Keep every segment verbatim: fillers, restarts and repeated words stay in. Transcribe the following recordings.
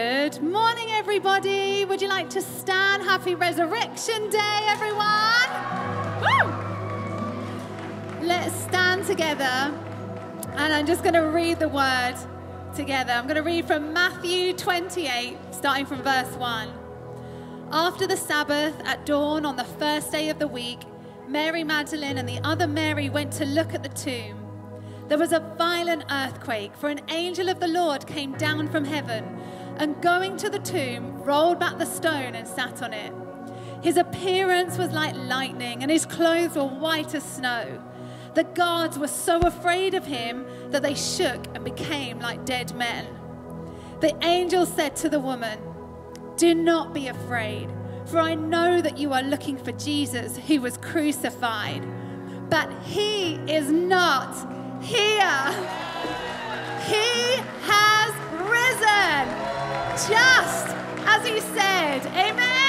Good morning, everybody. Would you like to stand? Happy Resurrection Day, everyone. Woo! Let's stand together, and I'm just going to read the word together. I'm going to read from Matthew twenty-eight, starting from verse one. After the Sabbath, at dawn on the first day of the week, Mary Magdalene and the other Mary went to look at the tomb. There was a violent earthquake, for an angel of the Lord came down from heaven, and going to the tomb, rolled back the stone and sat on it. His appearance was like lightning, and his clothes were white as snow. The guards were so afraid of him that they shook and became like dead men. The angel said to the woman, "Do not be afraid, for I know that you are looking for Jesus who was crucified. But he is not here. He has risen, just as he said." Amen.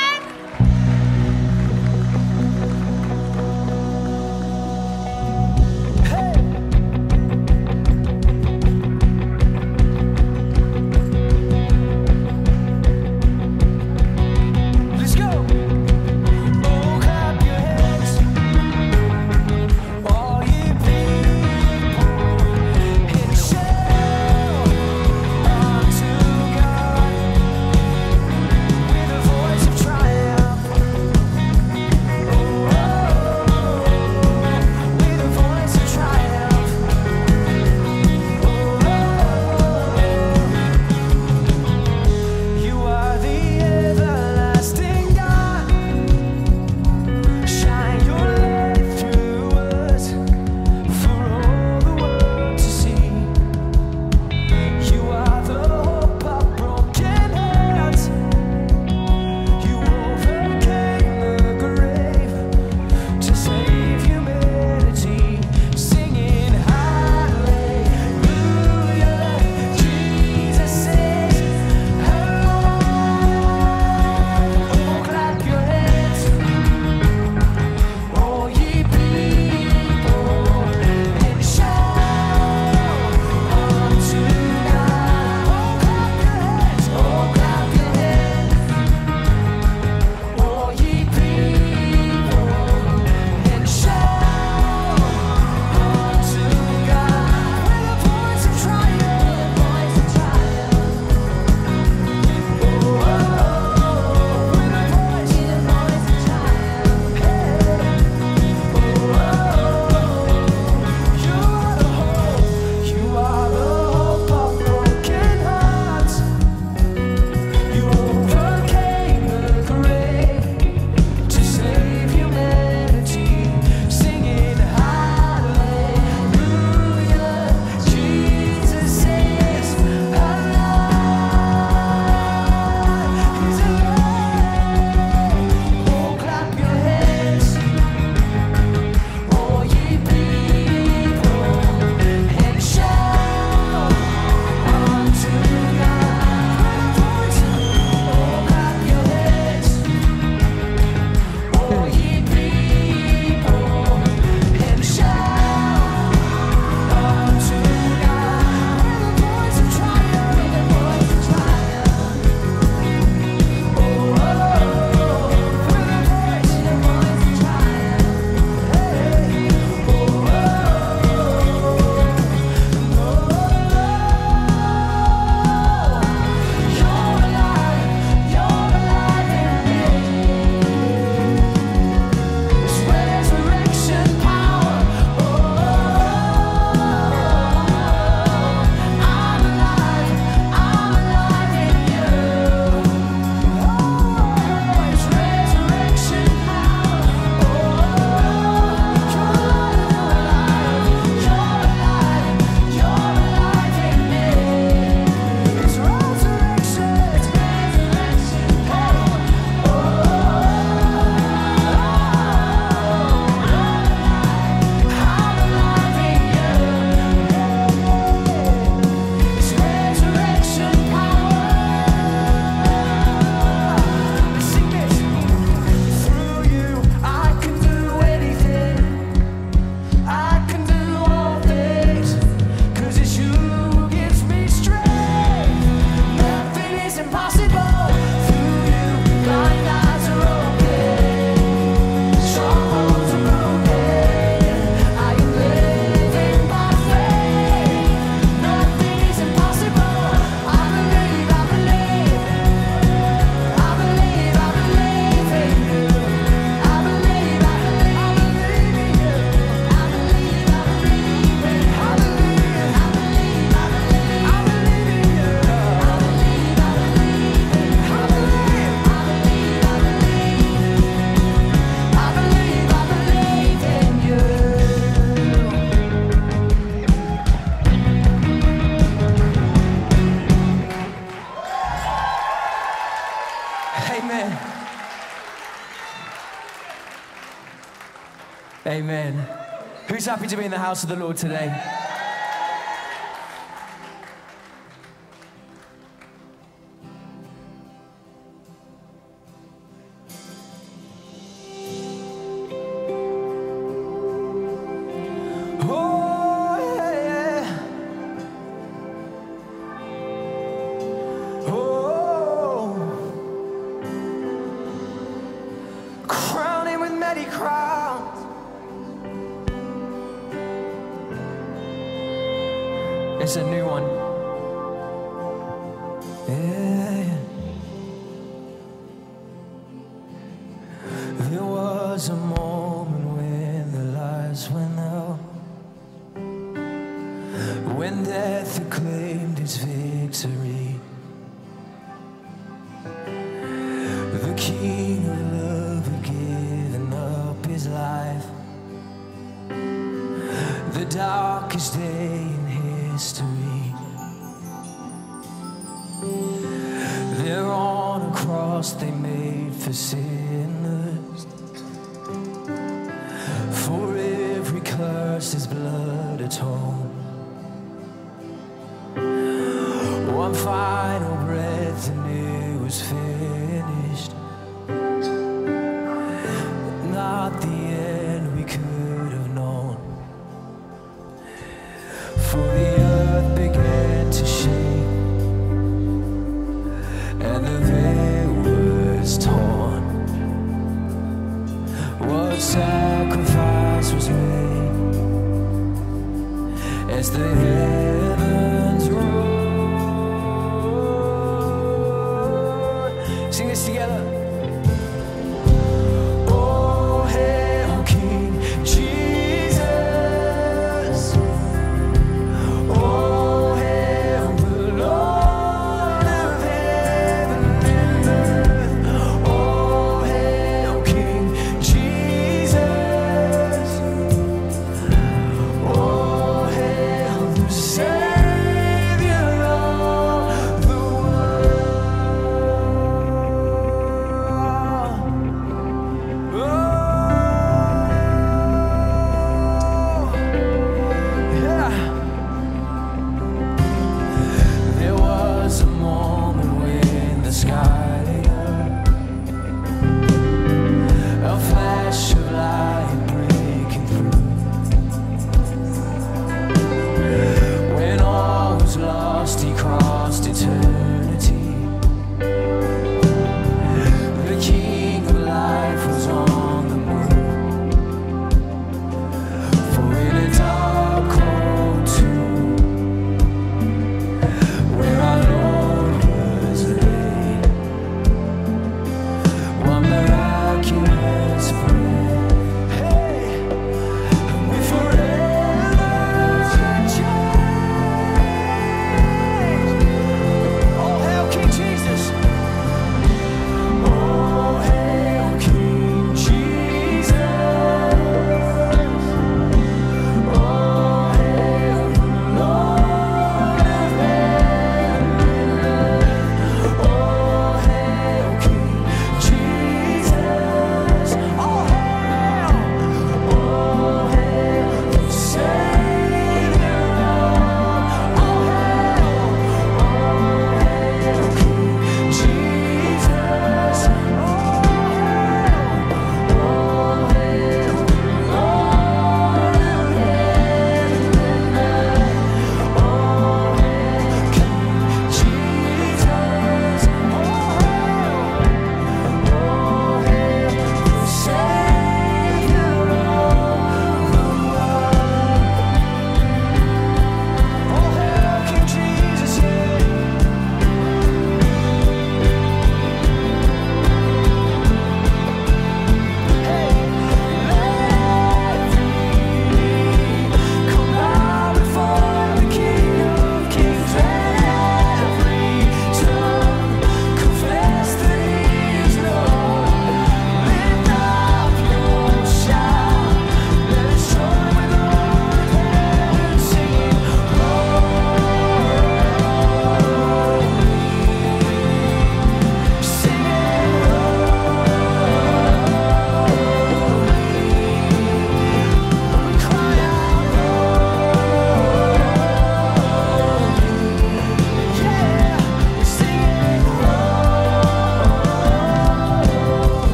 Try Amen. Who's happy to be in the house of the Lord today? It's a new one. Yeah. There was a moment when the lights went out, when death acclaimed its victory. The King of love had given up his life. The darkest day in history. There on a cross they made for sinners. For every curse his blood atoned. One final breath and it was finished. Not the end we could have known. For the earth began to shake, and the veil was torn. What sacrifice was made as the heavens roared. Sing this together. Oh, hail King Jesus. Oh, hail the Lord of heaven and earth. Oh, hail King Jesus. Oh, hail the Savior of the world.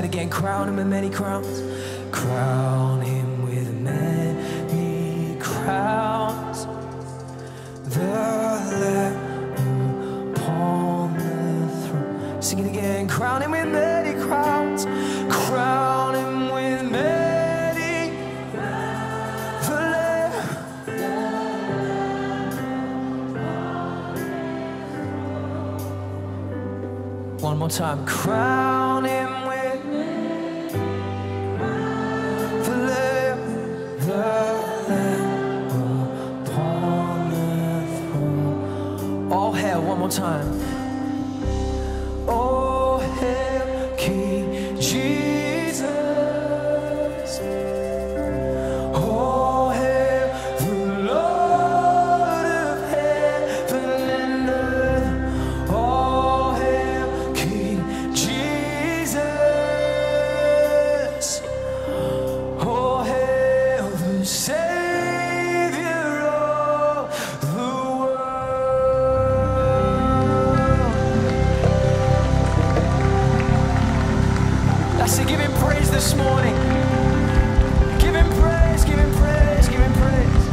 that again. Crown him with many crowns. Crown him with many crowns. The Lamb upon the throne. Sing it again. Crown him with many crowns. Crown him with many. The Lamb. One more time. Crown him with the Lamb. The Lamb upon the throne. All hail, one more time. All hail King Jesus. All hail the Lord of heaven and earth. All hail King Jesus. All hail the Savior of the world. That's it. Give him praise this morning. Give him praise, give him praise, give him praise.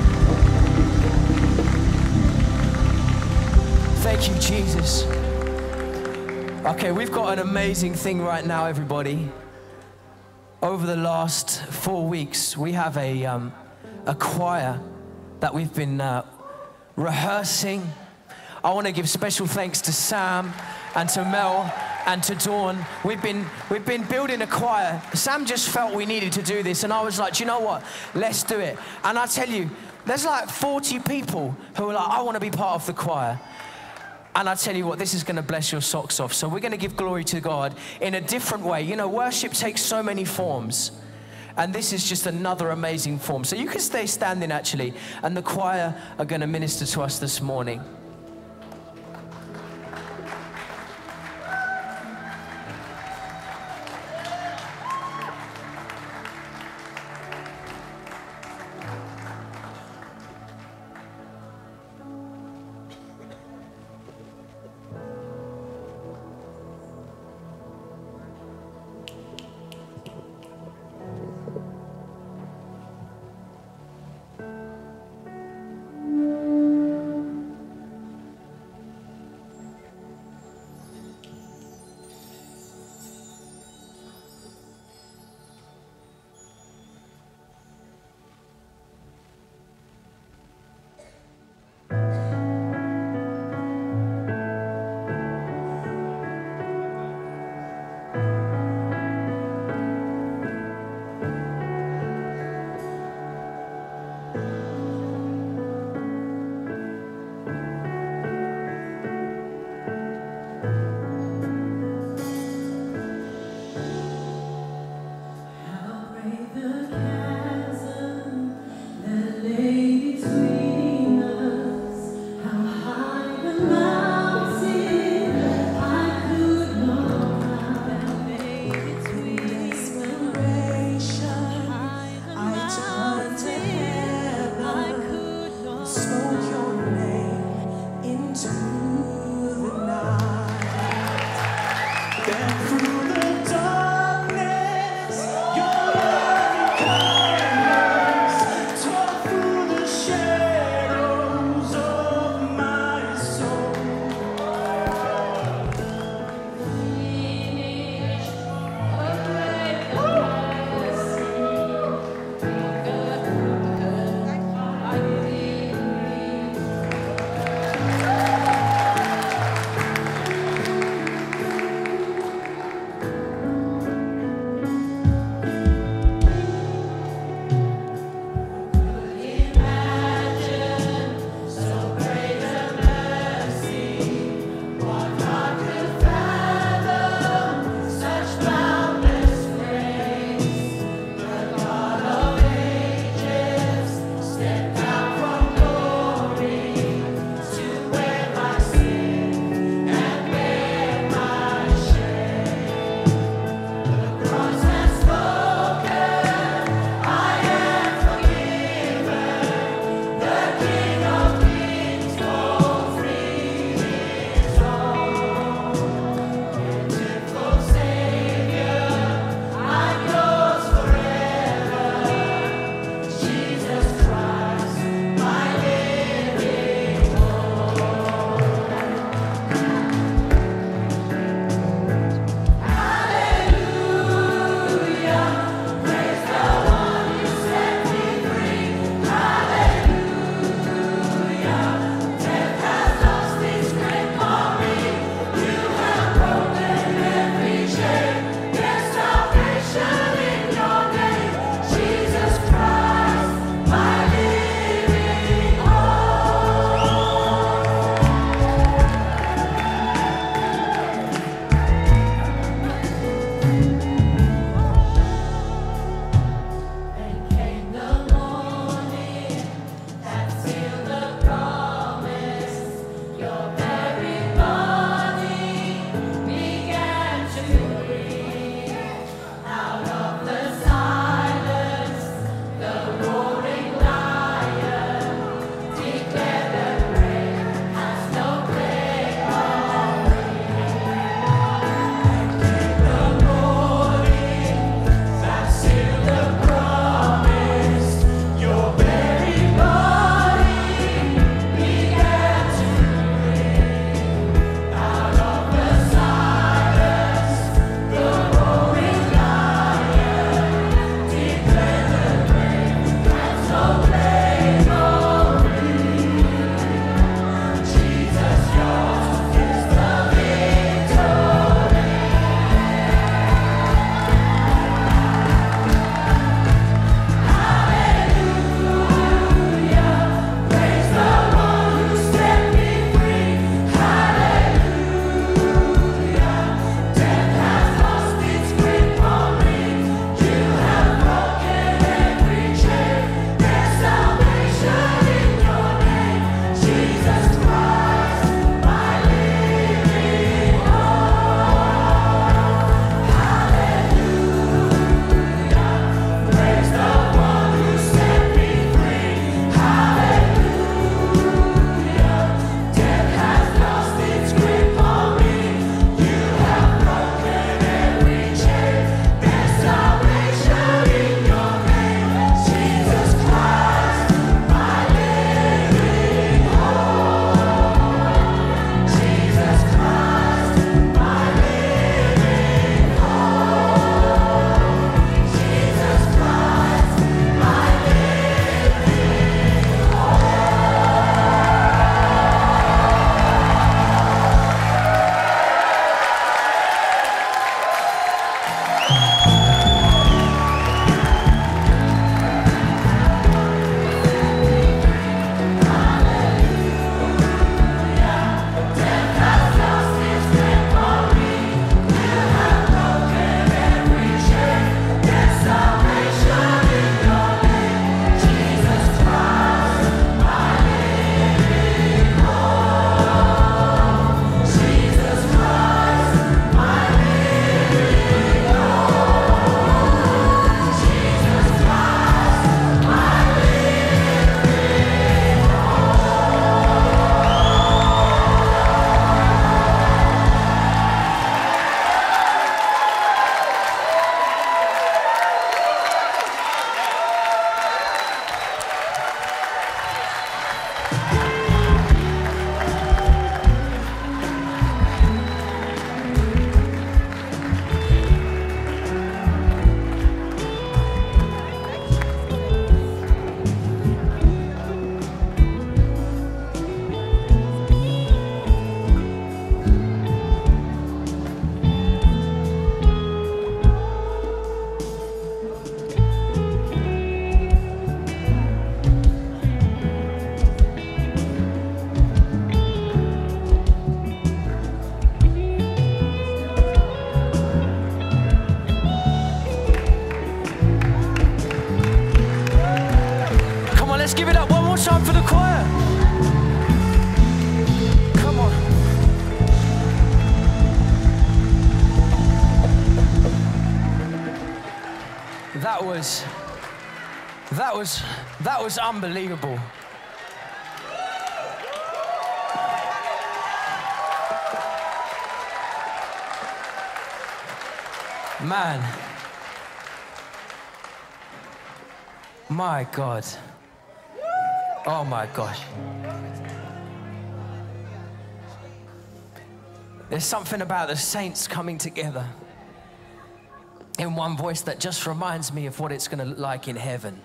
Thank you, Jesus. Okay, we've got an amazing thing right now, everybody. Over the last four weeks, we have a, um, a choir that we've been uh, rehearsing. I want to give special thanks to Sam and to Mel and to Dawn. We've been, we've been building a choir. Sam just felt we needed to do this, and I was like, do you know what? Let's do it. And I tell you, there's like forty people who are like, I want to be part of the choir. And I tell you what, this is going to bless your socks off. So we're going to give glory to God in a different way. You know, worship takes so many forms. And this is just another amazing form. So you can stay standing, actually. And the choir are going to minister to us this morning. time for the choir. Come on. That was, that was, that was unbelievable. Man, my God, oh my gosh. There's something about the saints coming together in one voice that just reminds me of what it's going to look like in heaven.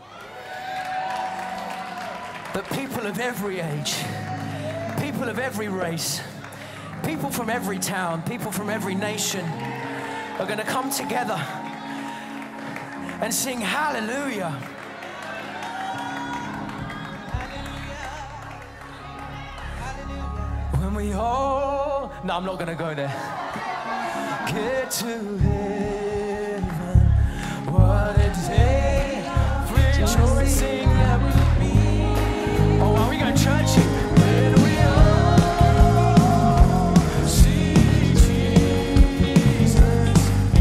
But people of every age, people of every race, people from every town, people from every nation are going to come together and sing hallelujah. When we all, no, I'm not going to go there. Get to heaven, what a day, rejoicing that will be. Oh, are we going to church? When we all see Jesus.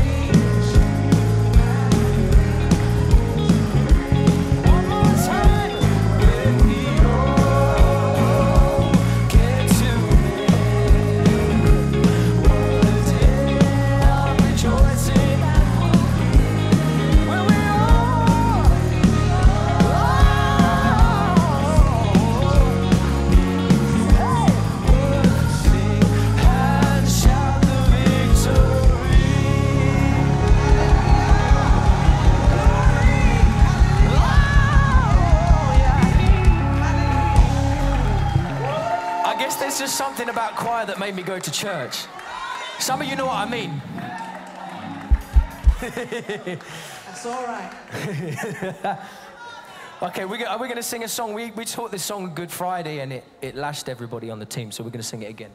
One more time. When we all get to heaven, what a day of rejoicing. When we all, sing and shout the victory. I guess there's just something about choir that made me go to church. Some of you know what I mean. That's all right. Okay, we're, we're going to sing a song. We, we taught this song Good Friday, and it, it lashed everybody on the team, so we're going to sing it again.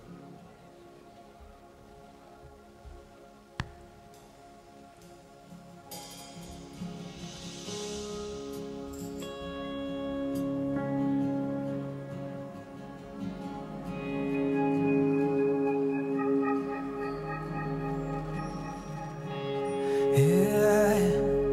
Yeah.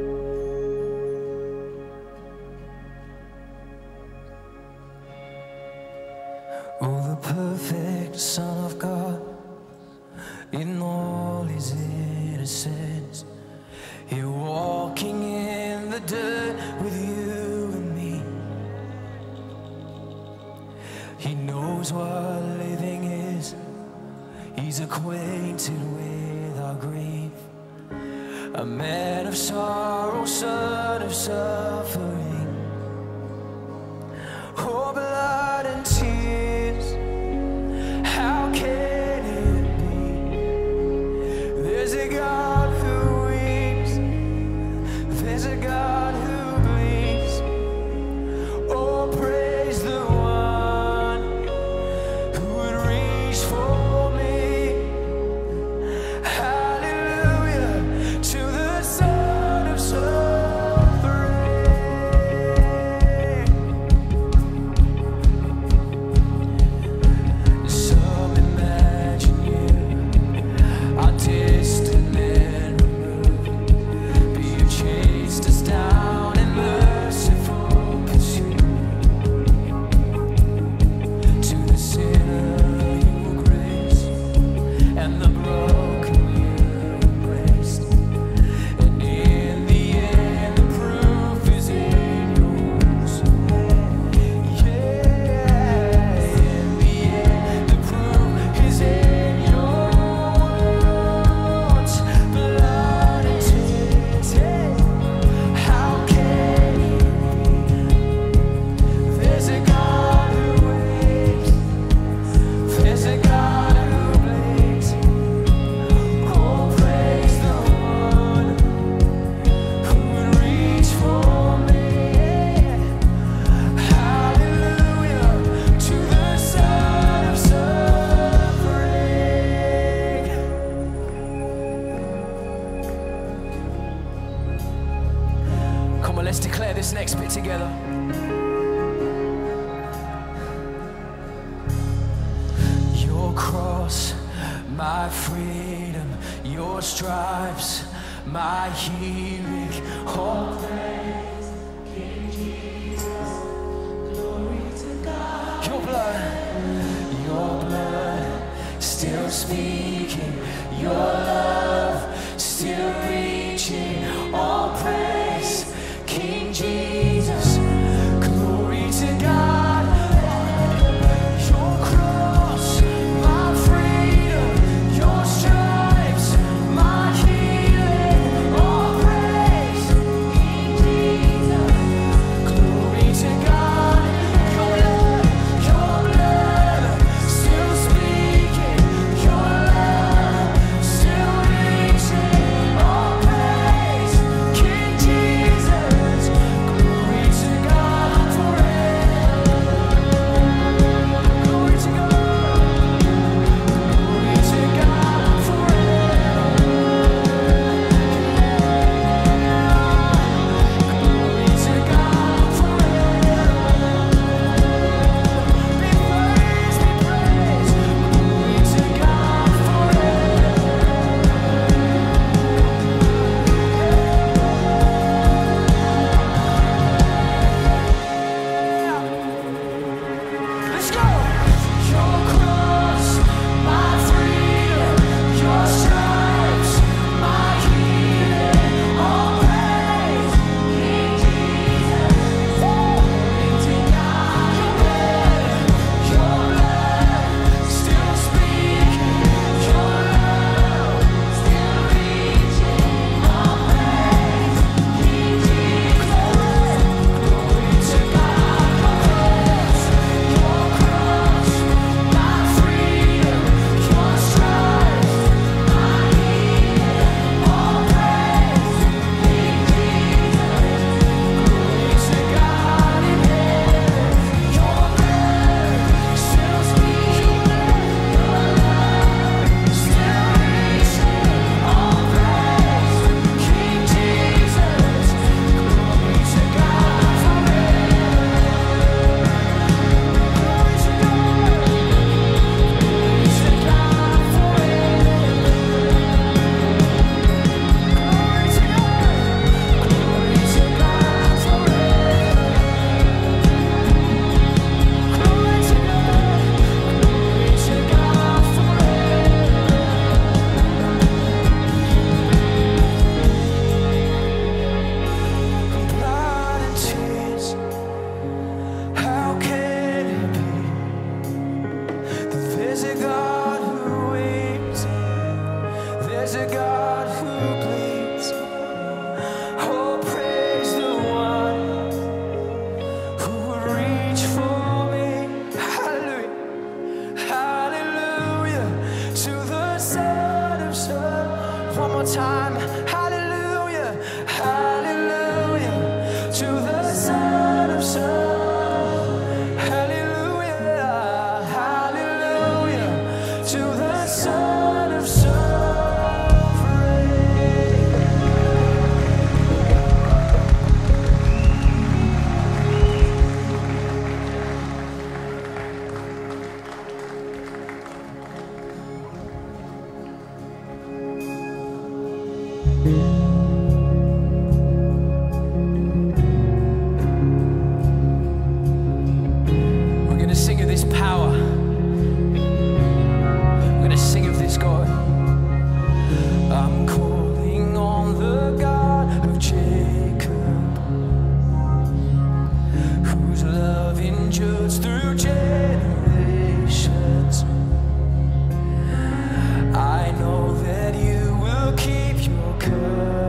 Oh, the perfect Son of God, in all his innocence, here walking in the dirt with you and me. He knows what living is, he's acquainted with our grief. A man of sorrow, son of suffering. Oh, blood and tears, how can it be? There's a God who weeps, there's a God who bleeds. Oh, praise the one who would reach for me. Hallelujah to the Son of suffering. Some imagine you are distant and removed, but you chased us down in merciful pursuit. To the sinner you will grace, and the broken you embraced. And in the end, the proof is in yours. Yeah, in the end, the proof is in your words. Blood and tears, how can it be? There's a God who waits, there's a God who bleeds. Oh, praise the one who would reach for me. Hallelujah to the Son of suffering. Come on, let's declare this next bit together. my freedom, your stripes, my healing, all praise, King Jesus, glory to God. Your blood, your blood, still speaking, your love, still reaching, all praise, King Jesus, glory to God. I know that you will keep your covenant.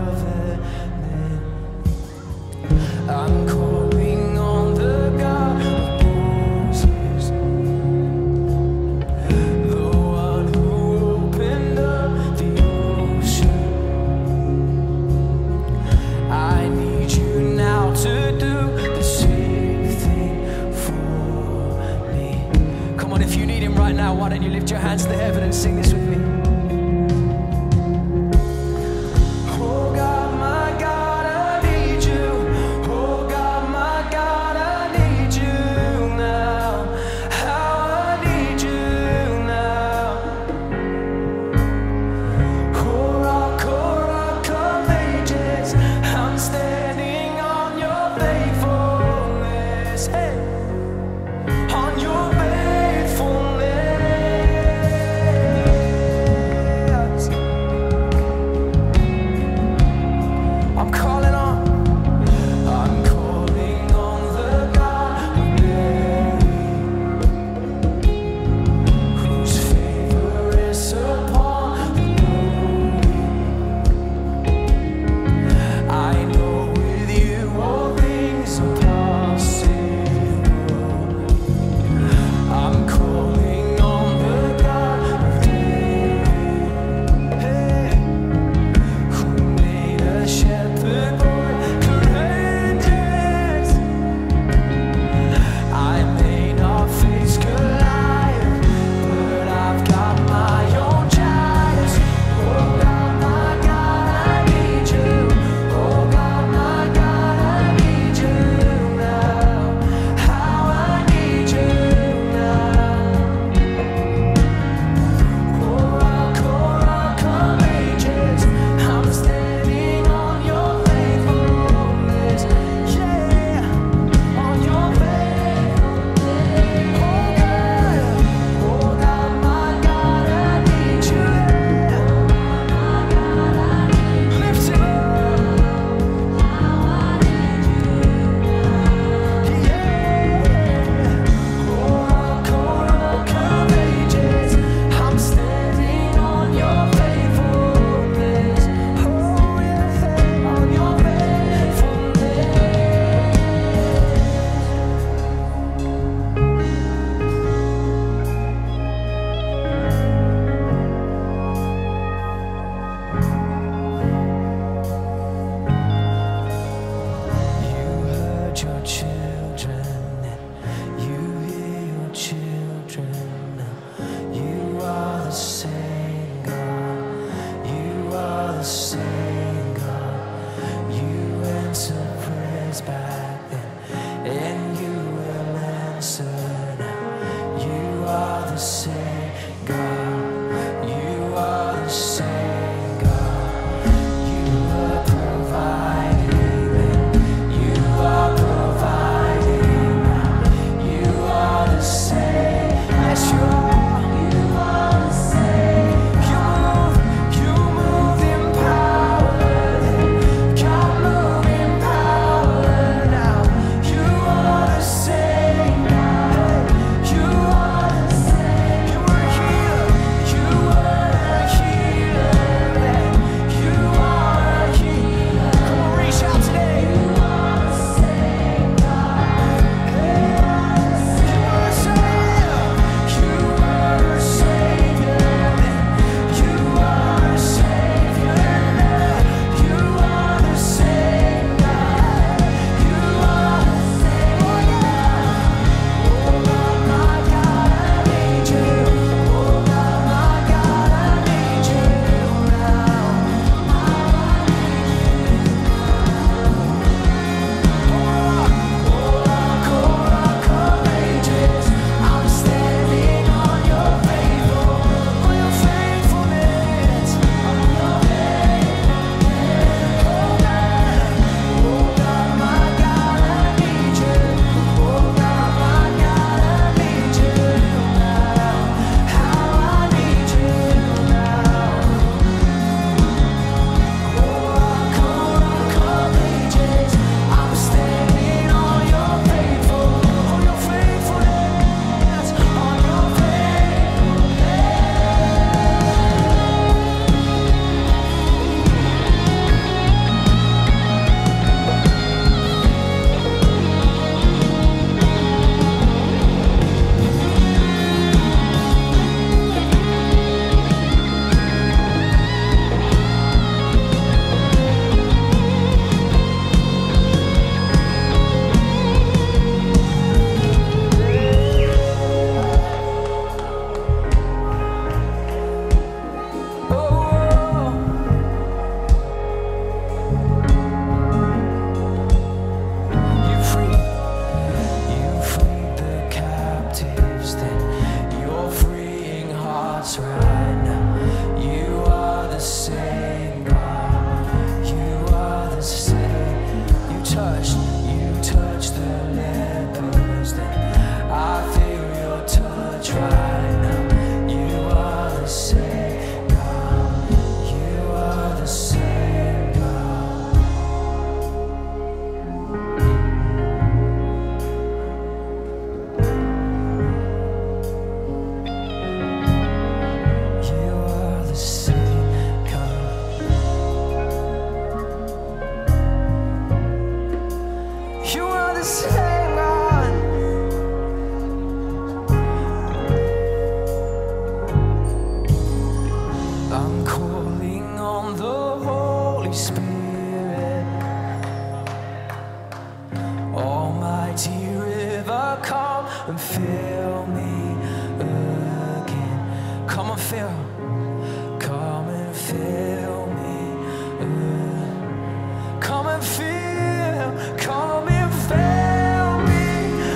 I'm calling on the Holy Spirit. Almighty river, come and fill me again. Come and fill, come and fill me again. Come and fill, come and fill me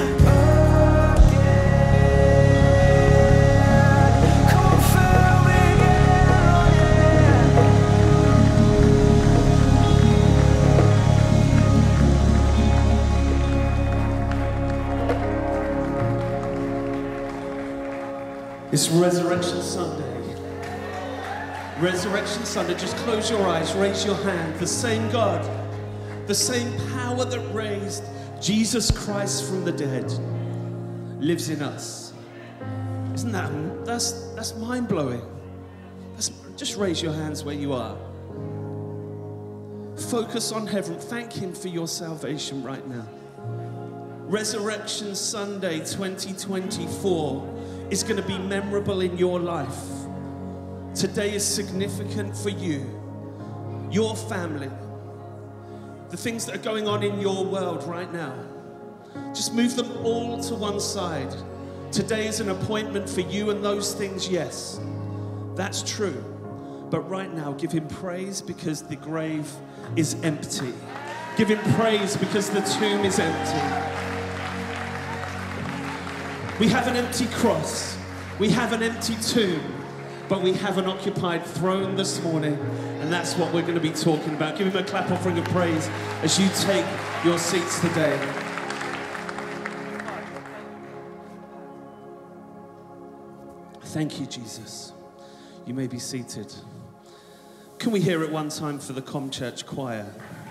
again. Come and fill me again. It's Resurrection Sunday. Resurrection Sunday. Just close your eyes, raise your hand. The same God, the same power that raised Jesus Christ from the dead lives in us. Isn't that, that's, that's mind-blowing. That's, just raise your hands where you are. Focus on heaven. Thank Him for your salvation right now. Resurrection Sunday twenty twenty-four is going to be memorable in your life. Today is significant for you, your family, the things that are going on in your world right now. Just move them all to one side. Today is an appointment for you and those things, yes, that's true. But right now, give Him praise because the grave is empty. Give Him praise because the tomb is empty. We have an empty cross. We have an empty tomb. But we have an occupied throne this morning, and that's what we're going to be talking about. Give Him a clap offering of praise as you take your seats today. Thank you, Jesus. You may be seated. Can we hear it one time for the Com Church choir?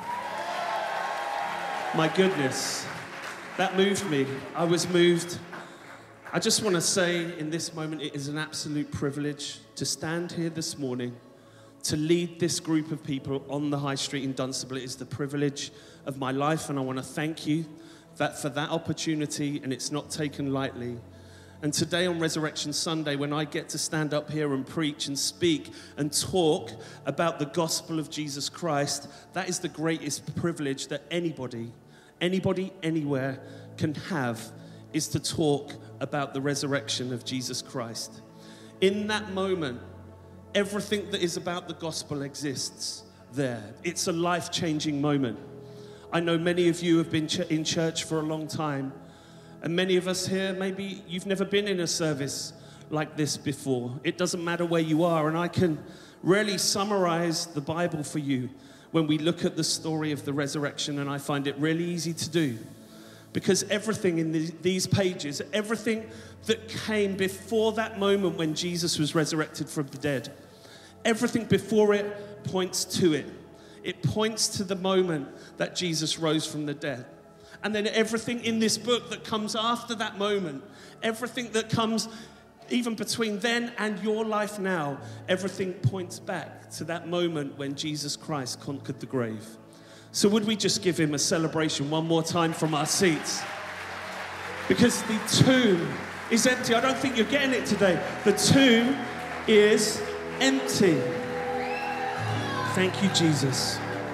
My goodness, that moved me. I was moved. I just want to say in this moment, it is an absolute privilege to stand here this morning, to lead this group of people on the high street in Dunstable. It is the privilege of my life, and I want to thank you that for that opportunity, and it's not taken lightly. And today on Resurrection Sunday, when I get to stand up here and preach and speak and talk about the gospel of Jesus Christ, that is the greatest privilege that anybody, anybody, anywhere can have, is to talk about the resurrection of Jesus Christ. In that moment, everything that is about the gospel exists there. It's a life-changing moment. I know many of you have been ch- in church for a long time, and many of us here, maybe you've never been in a service like this before. It doesn't matter where you are, and I can really summarize the Bible for you when we look at the story of the resurrection, and I find it really easy to do. Because everything in the, these pages, everything that came before that moment when Jesus was resurrected from the dead, everything before it points to it. It points to the moment that Jesus rose from the dead. And then everything in this book that comes after that moment, everything that comes even between then and your life now, everything points back to that moment when Jesus Christ conquered the grave. So would we just give Him a celebration one more time from our seats? Because the tomb is empty. I don't think you're getting it today. The tomb is empty. Thank you, Jesus.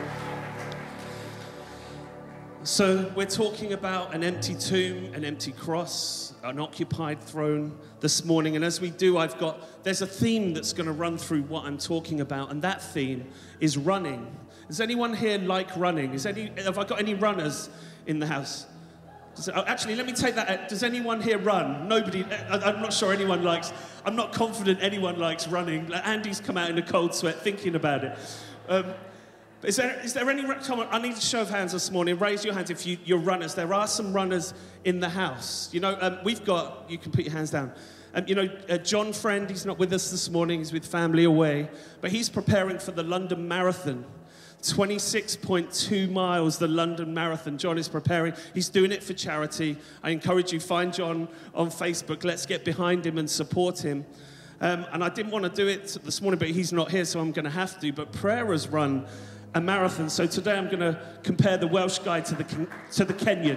So we're talking about an empty tomb, an empty cross, an occupied throne this morning. And as we do, I've got, there's a theme that's going to run through what I'm talking about. And that theme is running. Does anyone here like running? Is any, have I got any runners in the house? Does, oh, actually, let me take that. Does anyone here run? Nobody. I, I'm not sure anyone likes. I'm not confident anyone likes running. Andy's come out in a cold sweat thinking about it. Um, is there, is there any? Come on, I need a show of hands this morning. Raise your hands if you, you're runners. There are some runners in the house. You know, um, we've got. You can put your hands down. Um, you know, uh, John Friend. He's not with us this morning. He's with family away, but he's preparing for the London Marathon. twenty-six point two miles, the London Marathon. John is preparing. He's doing it for charity. I encourage you, find John on Facebook. Let's get behind him and support him. Um, and I didn't want to do it this morning, but he's not here, so I'm going to have to. But Prayer has run a marathon. So today I'm going to compare the Welsh guy to the, to the Kenyan.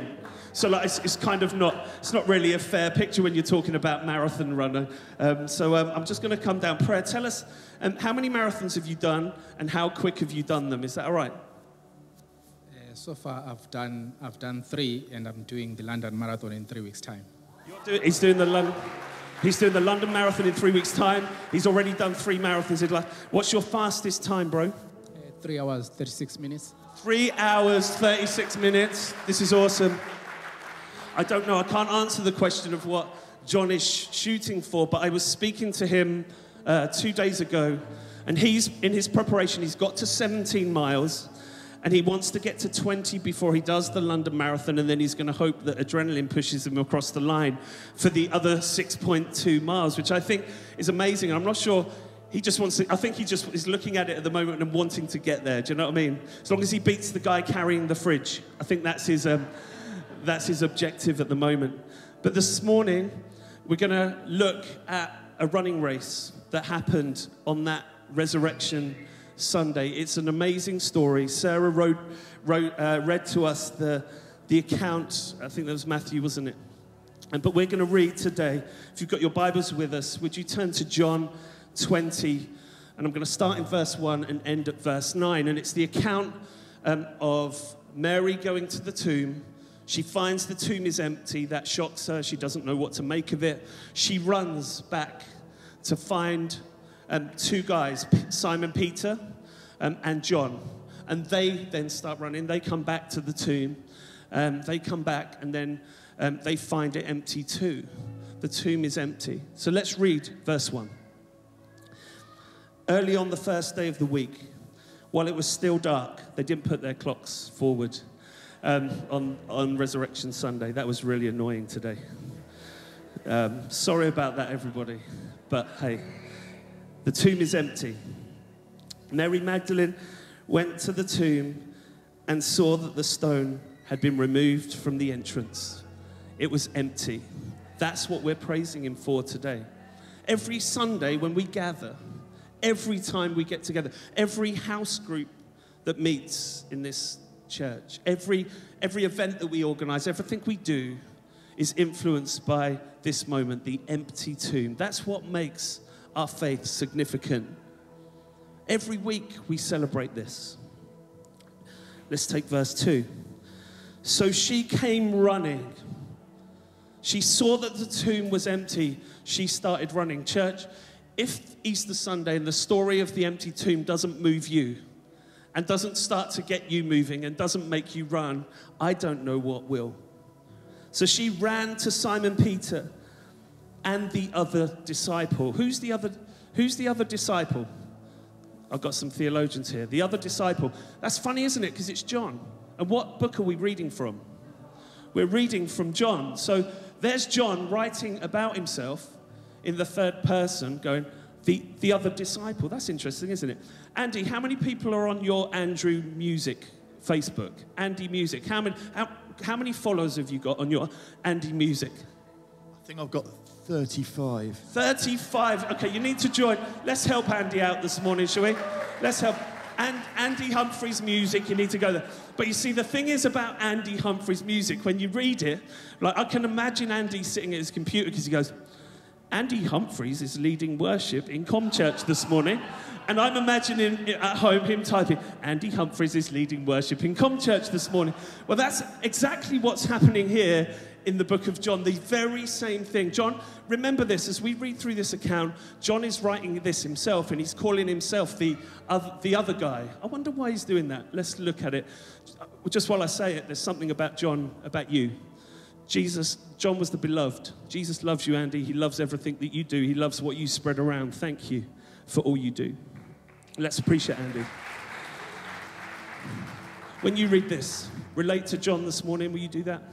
So like, it's, it's kind of not, it's not really a fair picture when you're talking about marathon runner. Um, so um, I'm just going to come down. Prayer, tell us, um, how many marathons have you done and how quick have you done them? Is that all right? Uh, so far, I've done, I've done three, and I'm doing the London Marathon in three weeks' time. You're doing, he's doing the London... He's doing the London Marathon in three weeks' time. He's already done three marathons in life. What's your fastest time, bro? Uh, three hours, thirty-six minutes. Three hours, thirty-six minutes. This is awesome. I don't know, I can't answer the question of what John is sh shooting for, but I was speaking to him uh, two days ago, and he's, in his preparation, he's got to seventeen miles, and he wants to get to twenty before he does the London Marathon, and then he's going to hope that adrenaline pushes him across the line for the other six point two miles, which I think is amazing. I'm not sure, he just wants to, I think he just is looking at it at the moment and wanting to get there. Do you know what I mean? As long as he beats the guy carrying the fridge. I think that's his, um, that's his objective at the moment. But this morning, we're going to look at a running race that happened on that resurrection Sunday. It's an amazing story. Sarah wrote, wrote, uh, read to us the, the account. I think that was Matthew, wasn't it? And, but we're going to read today. If you've got your Bibles with us, would you turn to John twenty? And I'm going to start in verse one and end at verse nine. And it's the account um, of Mary going to the tomb. She finds the tomb is empty. That shocks her. She doesn't know what to make of it. She runs back to find Um, two guys, Simon Peter um, and John, and they then start running. They come back to the tomb. Um, they come back, and then um, they find it empty too. The tomb is empty. So let's read verse one. Early on the first day of the week, while it was still dark, they didn't put their clocks forward um, on, on Resurrection Sunday. That was really annoying today. Um, sorry about that, everybody. But hey, the tomb is empty. Mary Magdalene went to the tomb and saw that the stone had been removed from the entrance. It was empty. That's what we're praising him for today. Every Sunday when we gather, every time we get together, every house group that meets in this church, every, every event that we organize, everything we do is influenced by this moment, the empty tomb. That's what makes our faith significant. Every week we celebrate this. Let's take verse two. So she came running. She saw that the tomb was empty. She started running. Church, if Easter Sunday and the story of the empty tomb doesn't move you and doesn't start to get you moving and doesn't make you run, I don't know what will. So she ran to Simon Peter and the other disciple. Who's the other, who's the other disciple? I've got some theologians here. The other disciple. That's funny, isn't it? Because it's John. And what book are we reading from? We're reading from John. So there's John writing about himself in the third person, going, the, the other disciple. That's interesting, isn't it? Andy, how many people are on your Andrew Music Facebook? Andy Music. How many, how, how many followers have you got on your Andy Music? I think I've got thirty-five. thirty-five. Okay, you need to join. Let's help Andy out this morning, shall we? Let's help. And Andy Humphrey's music, you need to go there. But you see, the thing is about Andy Humphrey's music, when you read it, like I can imagine Andy sitting at his computer because he goes, Andy Humphreys is leading worship in ComChurch this morning. And I'm imagining at home him typing, Andy Humphreys is leading worship in ComChurch this morning. Well, that's exactly what's happening here in the book of John, the very same thing. John, remember this, as we read through this account, John is writing this himself, and he's calling himself the other, the other guy. I wonder why he's doing that. Let's look at it. Just while I say it, there's something about John, about you. Jesus, John was the beloved. Jesus loves you, Andy. He loves everything that you do. He loves what you spread around. Thank you for all you do. Let's appreciate Andy. When you read this, relate to John this morning. Will you do that?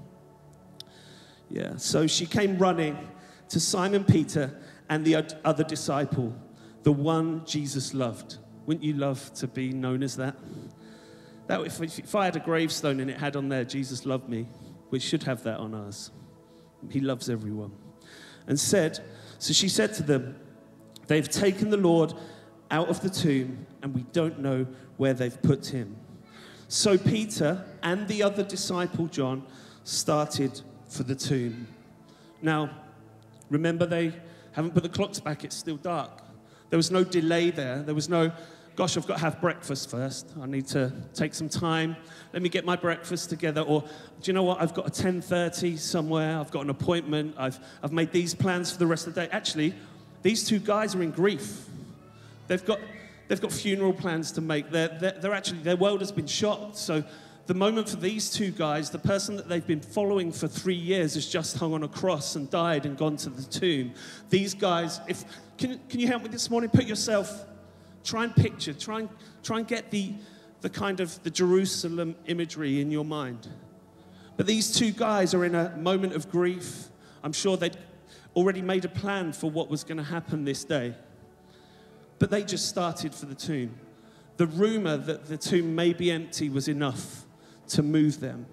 Yeah. So she came running to Simon Peter and the other disciple, the one Jesus loved. Wouldn't you love to be known as that? That if, if I had a gravestone and it had on there, Jesus loved me, we should have that on ours. He loves everyone. And said, so she said to them, they've taken the Lord out of the tomb, and we don't know where they've put him. So Peter and the other disciple, John, started for the tomb. Now, remember, they haven't put the clocks back. It's still dark. There was no delay there. There was no, gosh, I've got to have breakfast first. I need to take some time. Let me get my breakfast together. Or, do you know what? I've got a ten thirty somewhere. I've got an appointment. I've, I've made these plans for the rest of the day. Actually, these two guys are in grief. They've got, they've got funeral plans to make. They're, they're, they're actually, their world has been shocked. So the moment for these two guys, the person that they've been following for three years has just hung on a cross and died and gone to the tomb. These guys, if, can, can you help me this morning? Put yourself, try and picture, try and, try and get the, the kind of the Jerusalem imagery in your mind. But these two guys are in a moment of grief. I'm sure they'd already made a plan for what was going to happen this day. But they just started for the tomb. The rumor that the tomb may be empty was enough to move them.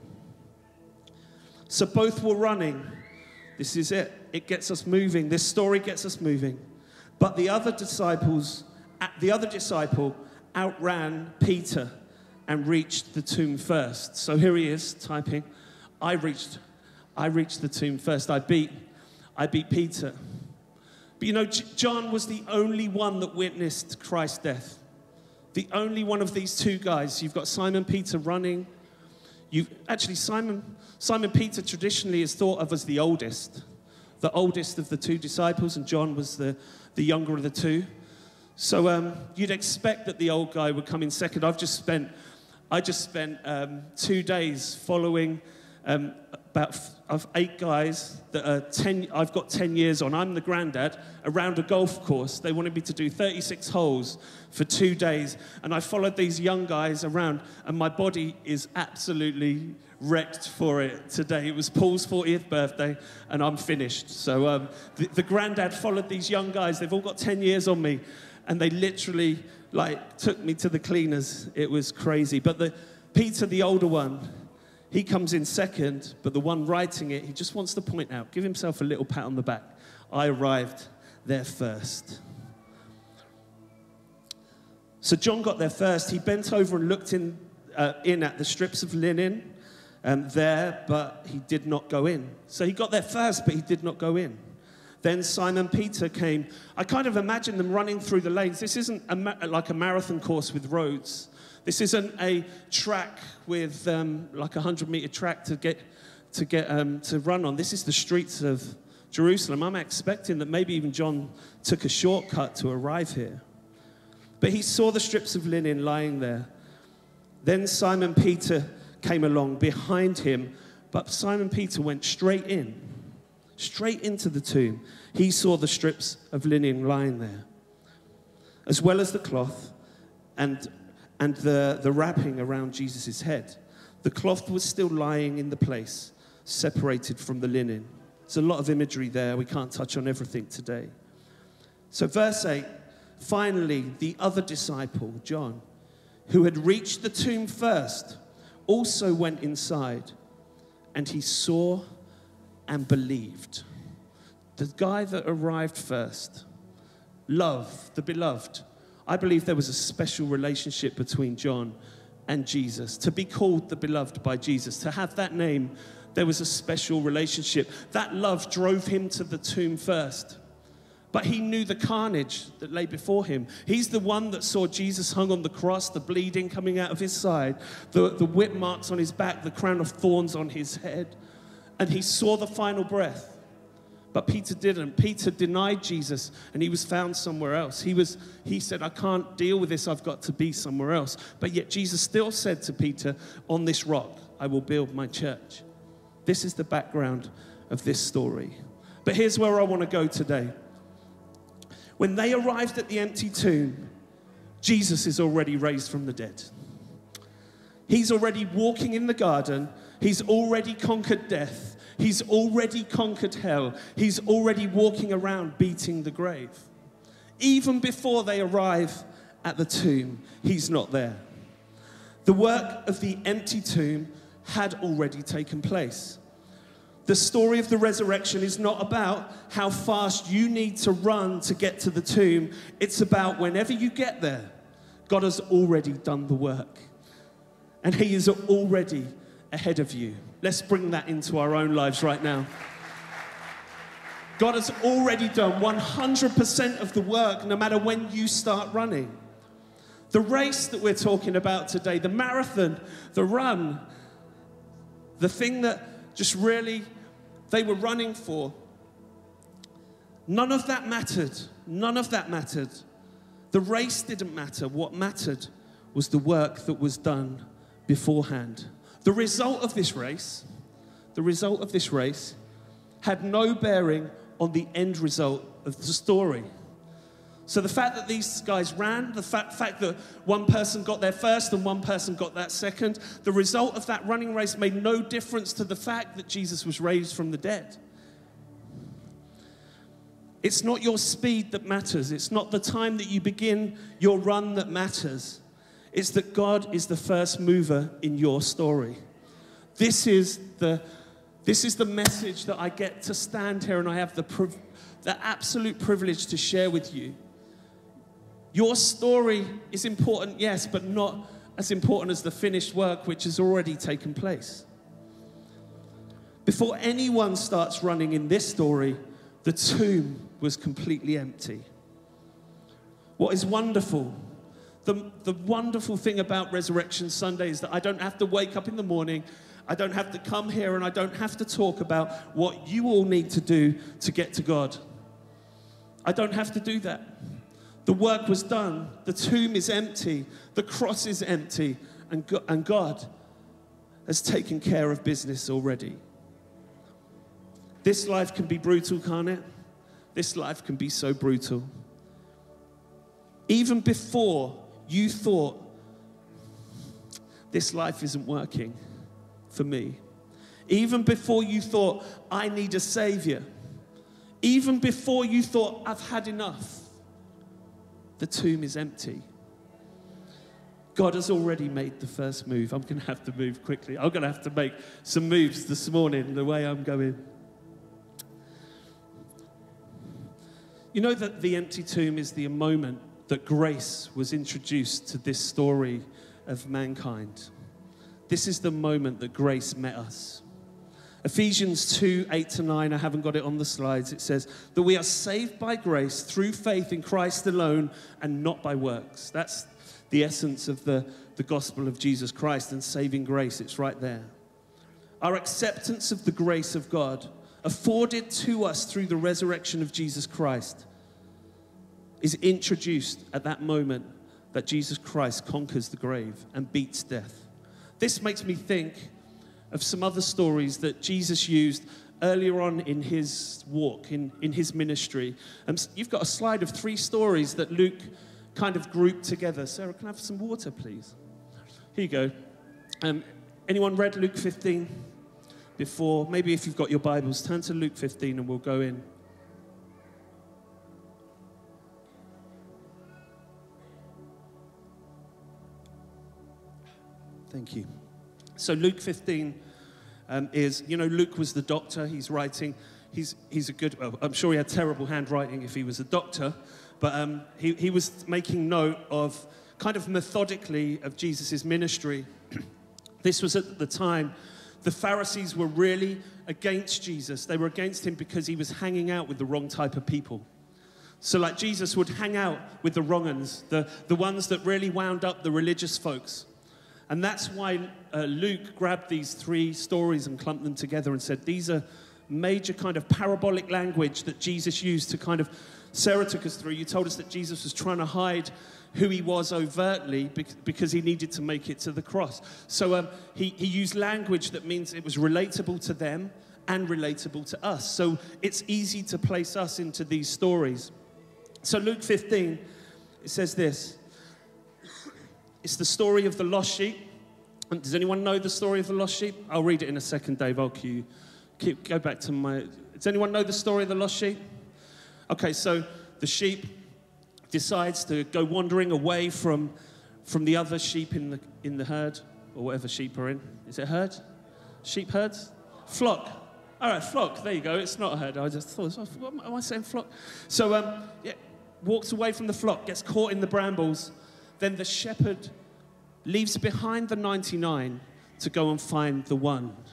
So both were running. This is it. It gets us moving. This story gets us moving. But the other disciples, the other disciple outran Peter and reached the tomb first. So here he is typing, I reached, I reached the tomb first. I beat, I beat Peter. But you know, John was the only one that witnessed Christ's death. The only one of these two guys. You've got Simon Peter running. You've, actually, Simon, Simon Peter traditionally is thought of as the oldest. The oldest of the two disciples, and John was the, the younger of the two. So um, you'd expect that the old guy would come in second. I've just spent, I just spent um, two days following um, about f of eight guys that are ten. I've got ten years on. I'm the granddad around a golf course. They wanted me to do thirty-six holes for two days, and I followed these young guys around, and my body is absolutely wrecked for it today. It was Paul's fortieth birthday, and I'm finished. So um, the, the granddad followed these young guys. They've all got ten years on me, and they literally like took me to the cleaners. It was crazy. But the Peter, the older one, he comes in second, but the one writing it, he just wants to point out, give himself a little pat on the back. I arrived there first. So John got there first. He bent over and looked in, uh, in at the strips of linen um, there, but he did not go in. So he got there first, but he did not go in. Then Simon Peter came. I kind of imagine them running through the lanes. This isn't a ma like a marathon course with roads. This isn't a track with um, like a hundred meter track to get to get um, to run on. This is the streets of Jerusalem. I'm expecting that maybe even John took a shortcut to arrive here. But he saw the strips of linen lying there. Then Simon Peter came along behind him, but Simon Peter went straight in, straight into the tomb. He saw the strips of linen lying there, as well as the cloth and and the, the wrapping around Jesus' head. The cloth was still lying in the place, separated from the linen. There's a lot of imagery there. We can't touch on everything today. So verse eight, finally, the other disciple, John, who had reached the tomb first, also went inside, and he saw and believed. The guy that arrived first, love, the beloved. I believe there was a special relationship between John and Jesus. To be called the beloved by Jesus, to have that name, there was a special relationship. That love drove him to the tomb first. But he knew the carnage that lay before him. He's the one that saw Jesus hung on the cross, the bleeding coming out of his side, the, the whip marks on his back, the crown of thorns on his head. And he saw the final breath. But Peter didn't. Peter denied Jesus, and he was found somewhere else. He was, he said, I can't deal with this. I've got to be somewhere else. But yet Jesus still said to Peter, on this rock, I will build my church. This is the background of this story. But here's where I want to go today. When they arrived at the empty tomb, Jesus is already raised from the dead. He's already walking in the garden. He's already conquered death. He's already conquered hell. He's already walking around beating the grave. Even before they arrive at the tomb, he's not there. The work of the empty tomb had already taken place. The story of the resurrection is not about how fast you need to run to get to the tomb. It's about whenever you get there, God has already done the work. And he is already ahead of you. Let's bring that into our own lives right now. God has already done one hundred percent of the work, no matter when you start running. The race that we're talking about today, the marathon, the run, the thing that just really they were running for, none of that mattered. None of that mattered. The race didn't matter. What mattered was the work that was done beforehand. The result of this race, the result of this race had no bearing on the end result of the story. So the fact that these guys ran, the fact, fact that one person got there first and one person got that second, the result of that running race made no difference to the fact that Jesus was raised from the dead. It's not your speed that matters. It's not the time that you begin your run that matters. It's that God is the first mover in your story. This is the, this is the message that I get to stand here and I have the, priv- the absolute privilege to share with you. Your story is important, yes, but not as important as the finished work which has already taken place. Before anyone starts running in this story, the tomb was completely empty. What is wonderful, the, the wonderful thing about Resurrection Sunday is that I don't have to wake up in the morning, I don't have to come here and I don't have to talk about what you all need to do to get to God. I don't have to do that. The work was done. The tomb is empty. The cross is empty. And God, and God has taken care of business already. This life can be brutal, can't it? This life can be so brutal. Even before you thought, this life isn't working for me. Even before you thought, I need a savior. Even before you thought, I've had enough. The tomb is empty. God has already made the first move. I'm going to have to move quickly. I'm going to have to make some moves this morning, the way I'm going. You know that the empty tomb is the moment that grace was introduced to this story of mankind. This is the moment that grace met us. Ephesians two, eight to nine, I haven't got it on the slides. It says that we are saved by grace through faith in Christ alone and not by works. That's the essence of the, the gospel of Jesus Christ and saving grace. It's right there. Our acceptance of the grace of God afforded to us through the resurrection of Jesus Christ is introduced at that moment that Jesus Christ conquers the grave and beats death. This makes me think of some other stories that Jesus used earlier on in his walk, in, in his ministry. And you've got a slide of three stories that Luke kind of grouped together. Sarah, can I have some water, please? Here you go. Um, anyone read Luke fifteen before? Maybe if you've got your Bibles, turn to Luke fifteen and we'll go in. Thank you. So Luke fifteen um, is, you know, Luke was the doctor. He's writing. He's he's a good, well, I'm sure he had terrible handwriting if he was a doctor, but um, he, he was making note of kind of methodically of Jesus' ministry. This was at the time the Pharisees were really against Jesus. They were against him because he was hanging out with the wrong type of people. So like Jesus would hang out with the wrong ones, the, the ones that really wound up the religious folks. And that's why uh, Luke grabbed these three stories and clumped them together and said, these are major kind of parabolic language that Jesus used to kind of, Sarah took us through. You told us that Jesus was trying to hide who he was overtly because he needed to make it to the cross. So um, he, he used language that means it was relatable to them and relatable to us. So it's easy to place us into these stories. So Luke fifteen, it says this. It's the story of the lost sheep. And does anyone know the story of the lost sheep? I'll read it in a second, Dave. I'll cue you. Keep, go back to my... Does anyone know the story of the lost sheep? Okay, so the sheep decides to go wandering away from, from the other sheep in the, in the herd, or whatever sheep are in. Is it herd? Sheep herds? Flock. All right, flock. There you go. It's not a herd. I just thought, what am I saying, flock? So, um, yeah, walks away from the flock, gets caught in the brambles. Then the shepherd leaves behind the ninety-nine to go and find the one.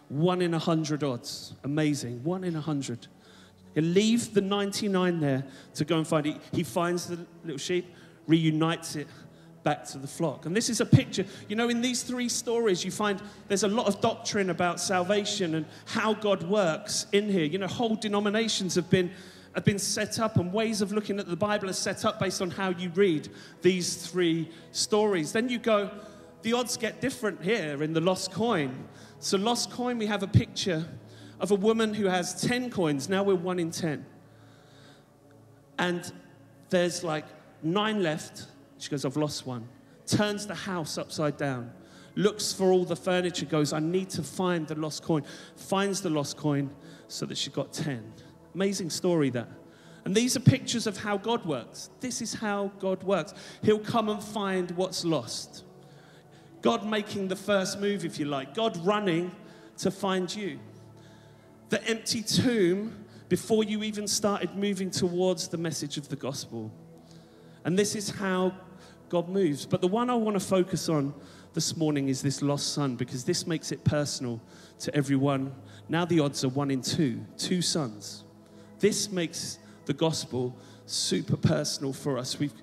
One in a hundred odds. Amazing. One in a hundred. He'll leave the ninety-nine there to go and find it. He finds the little sheep, reunites it back to the flock. And this is a picture. You know, in these three stories, you find there's a lot of doctrine about salvation and how God works in here. You know, whole denominations have been have been set up, and ways of looking at the Bible are set up based on how you read these three stories. Then you go, the odds get different here in the lost coin. So lost coin, we have a picture of a woman who has ten coins. Now we're one in ten. And there's like nine left. She goes, I've lost one. Turns the house upside down. Looks for all the furniture, goes, I need to find the lost coin. Finds the lost coin so that she got ten. Amazing story, that. And these are pictures of how God works. This is how God works. He'll come and find what's lost. God making the first move, if you like. God running to find you. The empty tomb before you even started moving towards the message of the gospel. And this is how God moves. But the one I want to focus on this morning is this lost son, because this makes it personal to everyone. Now the odds are one in two, two sons. This makes the gospel super personal for us. We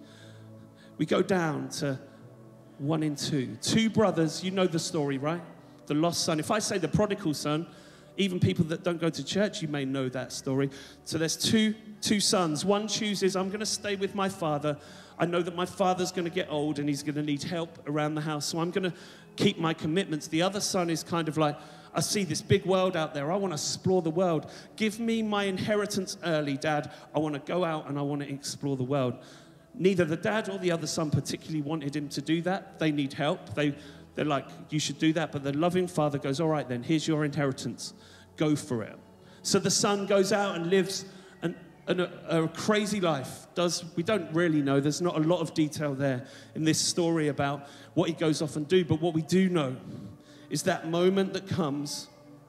we go down to one in two. Two brothers, you know the story, right? The lost son. If I say the prodigal son, even people that don't go to church, you may know that story. So there's two, two sons. One chooses, I'm going to stay with my father. I know that my father's going to get old and he's going to need help around the house, so I'm going to keep my commitments. The other son is kind of like, I see this big world out there. I want to explore the world. Give me my inheritance early, Dad. I want to go out and I want to explore the world. Neither the dad or the other son particularly wanted him to do that. They need help. They, they're like, you should do that. But the loving father goes, all right then, here's your inheritance. Go for it. So the son goes out and lives an, an, a, a crazy life. Does we don't really know. There's not a lot of detail there in this story about what he goes off and do. But what we do know is that moment that comes,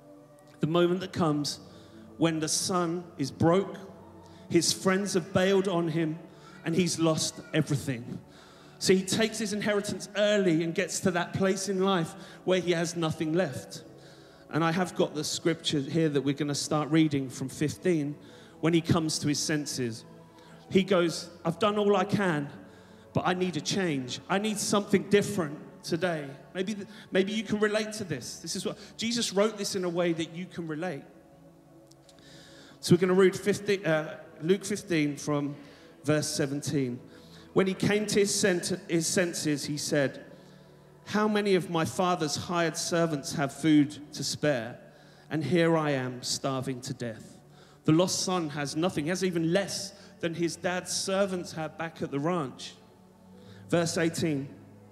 the moment that comes when the son is broke, his friends have bailed on him, and he's lost everything. So he takes his inheritance early and gets to that place in life where he has nothing left. And I have got the scripture here that we're going to start reading from fifteen. When he comes to his senses, he goes, I've done all I can, but I need a change. I need something different today. Maybe, maybe you can relate to this. This is what Jesus wrote this in a way that you can relate. So we're going to read fifteen, uh, Luke fifteen from verse seventeen. When he came to his, sent- his senses, he said, how many of my father's hired servants have food to spare? And here I am, starving to death. The lost son has nothing. He has even less than his dad's servants have back at the ranch. Verse eighteen.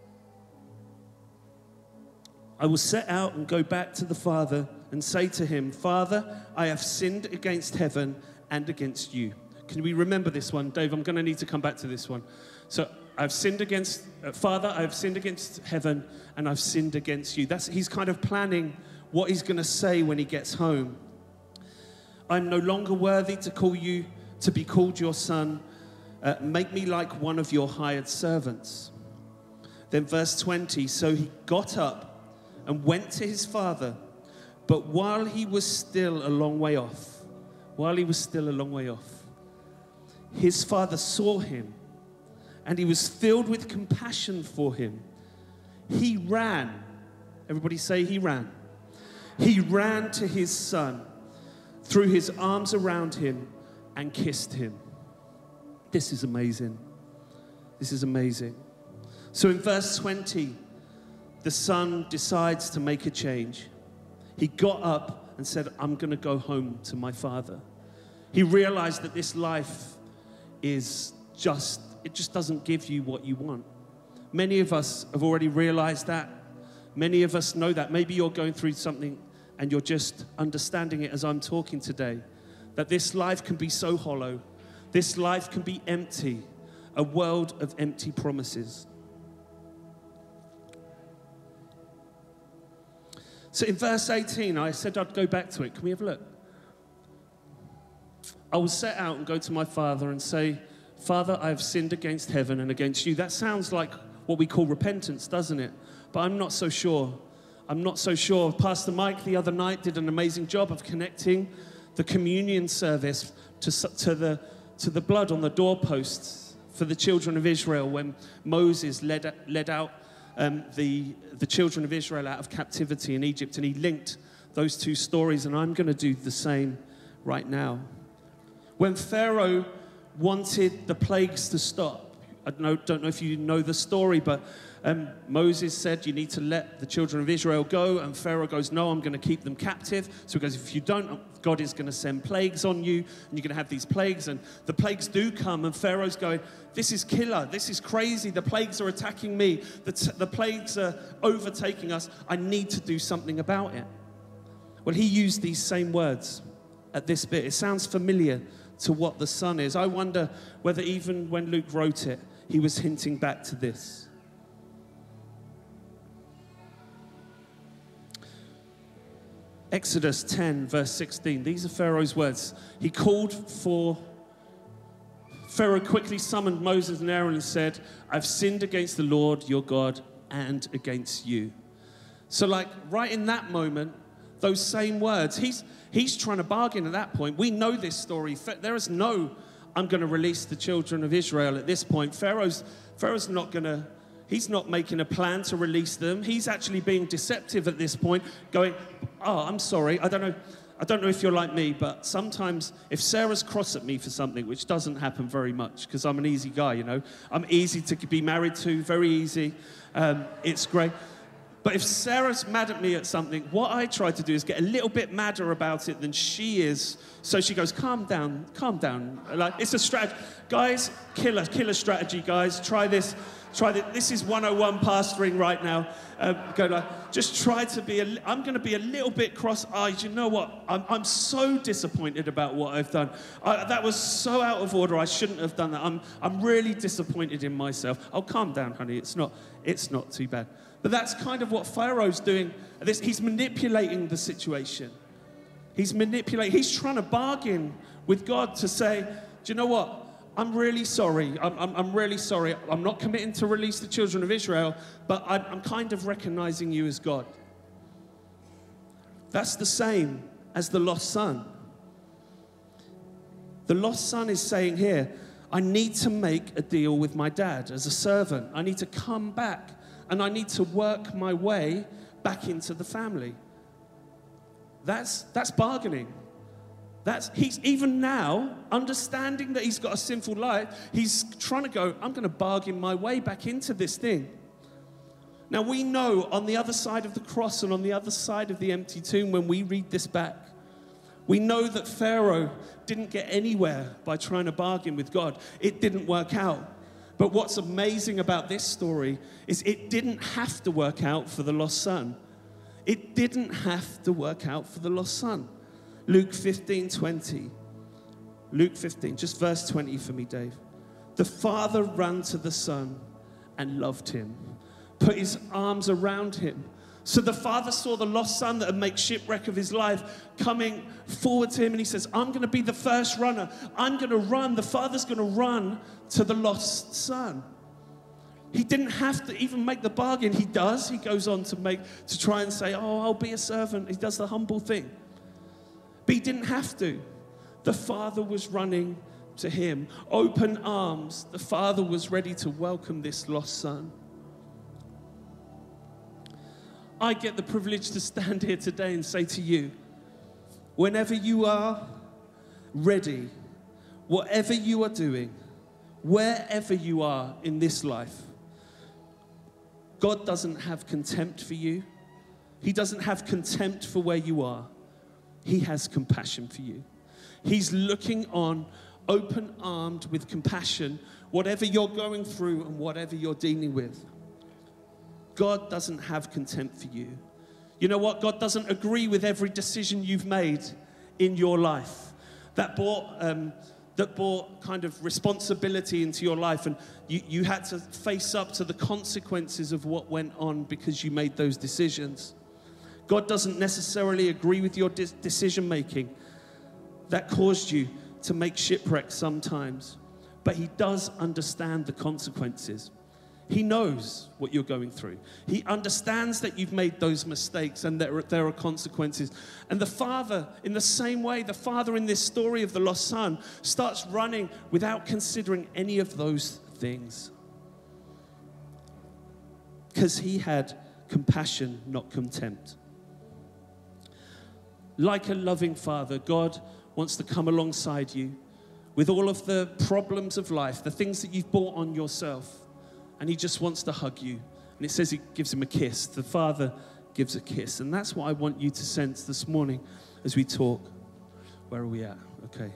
I will set out and go back to the father and say to him, Father, I have sinned against heaven and against you. Can we remember this one? Dave, I'm going to need to come back to this one. So I've sinned against, uh, Father, I've sinned against heaven and I've sinned against you. That's, he's kind of planning what he's going to say when he gets home. I'm no longer worthy to call you, to be called your son. Uh, make me like one of your hired servants. Then verse twenty, so he got up and went to his father. But while he was still a long way off, while he was still a long way off, his father saw him, and he was filled with compassion for him. He ran. Everybody say he ran. He ran to his son, threw his arms around him, and kissed him. This is amazing. This is amazing. So in verse twenty, the son decides to make a change. He got up and said, I'm going to go home to my father. He realized that this life is just, it just doesn't give you what you want. Many of us have already realized that. Many of us know that. Maybe you're going through something and you're just understanding it as I'm talking today. That this life can be so hollow. This life can be empty. A world of empty promises. So in verse eighteen, I said I'd go back to it. Can we have a look? I will set out and go to my father and say, Father, I have sinned against heaven and against you. That sounds like what we call repentance, doesn't it? But I'm not so sure. I'm not so sure. Pastor Mike the other night did an amazing job of connecting the communion service to, to, the, to the blood on the doorposts for the children of Israel when Moses led, led out um, the, the children of Israel out of captivity in Egypt, and he linked those two stories, and I'm going to do the same right now. When Pharaoh wanted the plagues to stop, I don't know, don't know if you know the story, but um, Moses said, you need to let the children of Israel go, and Pharaoh goes, no, I'm going to keep them captive. So he goes, if you don't, God is going to send plagues on you, and you're going to have these plagues, and the plagues do come, and Pharaoh's going, this is killer, this is crazy, the plagues are attacking me, the, t- the plagues are overtaking us, I need to do something about it. Well, he used these same words at this bit. It sounds familiar to what the Son is. I wonder whether even when Luke wrote it, he was hinting back to this. Exodus ten, verse sixteen. These are Pharaoh's words. He called for... Pharaoh quickly summoned Moses and Aaron and said, I've sinned against the Lord your God and against you. So like right in that moment, those same words, he's, he's trying to bargain at that point. We know this story. There is no, I'm going to release the children of Israel at this point. Pharaoh's, Pharaoh's not going to, he's not making a plan to release them. He's actually being deceptive at this point, going, oh, I'm sorry. I don't know. I don't know if you're like me, but sometimes if Sarah's cross at me for something, which doesn't happen very much because I'm an easy guy, you know. I'm easy to be married to, very easy. Um, it's great. But if Sarah's mad at me at something, what I try to do is get a little bit madder about it than she is. So she goes, calm down, calm down. Like, it's a strategy. Guys, killer, killer strategy, guys. Try this. Try this. This is one oh one pastoring right now. Um, go like, just try to be, a, I'm going to be a little bit cross-eyed. You know what? I'm, I'm so disappointed about what I've done. I, that was so out of order. I shouldn't have done that. I'm, I'm really disappointed in myself. Oh, calm down, honey. It's not, it's not too bad. But that's kind of what Pharaoh's doing. This, he's manipulating the situation. He's manipulating. He's trying to bargain with God to say, do you know what? I'm really sorry. I'm, I'm, I'm really sorry. I'm not committing to release the children of Israel, but I'm, I'm kind of recognizing you as God. That's the same as the lost son. The lost son is saying here, I need to make a deal with my dad as a servant. I need to come back. And I need to work my way back into the family. That's, that's bargaining. That's, he's even now, understanding that he's got a sinful life, he's trying to go, I'm going to bargain my way back into this thing. Now we know on the other side of the cross and on the other side of the empty tomb, when we read this back, we know that Pharaoh didn't get anywhere by trying to bargain with God. It didn't work out. But what's amazing about this story is it didn't have to work out for the lost son. It didn't have to work out for the lost son. Luke fifteen twenty. Luke fifteen, just verse twenty for me, Dave. The father ran to the son and loved him, put his arms around him. So the father saw the lost son that had made shipwreck of his life coming forward to him, and he says, I'm going to be the first runner. I'm going to run. The father's going to run to the lost son. He didn't have to even make the bargain. He does. He goes on to make to try and say, oh, I'll be a servant. He does the humble thing. But he didn't have to. The father was running to him. Open arms. The father was ready to welcome this lost son. I get the privilege to stand here today and say to you, whenever you are ready, whatever you are doing, wherever you are in this life, God doesn't have contempt for you. He doesn't have contempt for where you are. He has compassion for you. He's looking on, open-armed with compassion, whatever you're going through and whatever you're dealing with. God doesn't have contempt for you. You know what? God doesn't agree with every decision you've made in your life that brought, um, that brought kind of responsibility into your life, and you, you had to face up to the consequences of what went on because you made those decisions. God doesn't necessarily agree with your de- decision making that caused you to make shipwreck sometimes, but he does understand the consequences. He knows what you're going through. He understands that you've made those mistakes and that there are consequences. And the Father, in the same way, the Father in this story of the lost son starts running without considering any of those things. Because he had compassion, not contempt. Like a loving Father, God wants to come alongside you with all of the problems of life, the things that you've brought on yourself. And he just wants to hug you. And it says he gives him a kiss. The Father gives a kiss. And that's what I want you to sense this morning as we talk. Where are we at? Okay.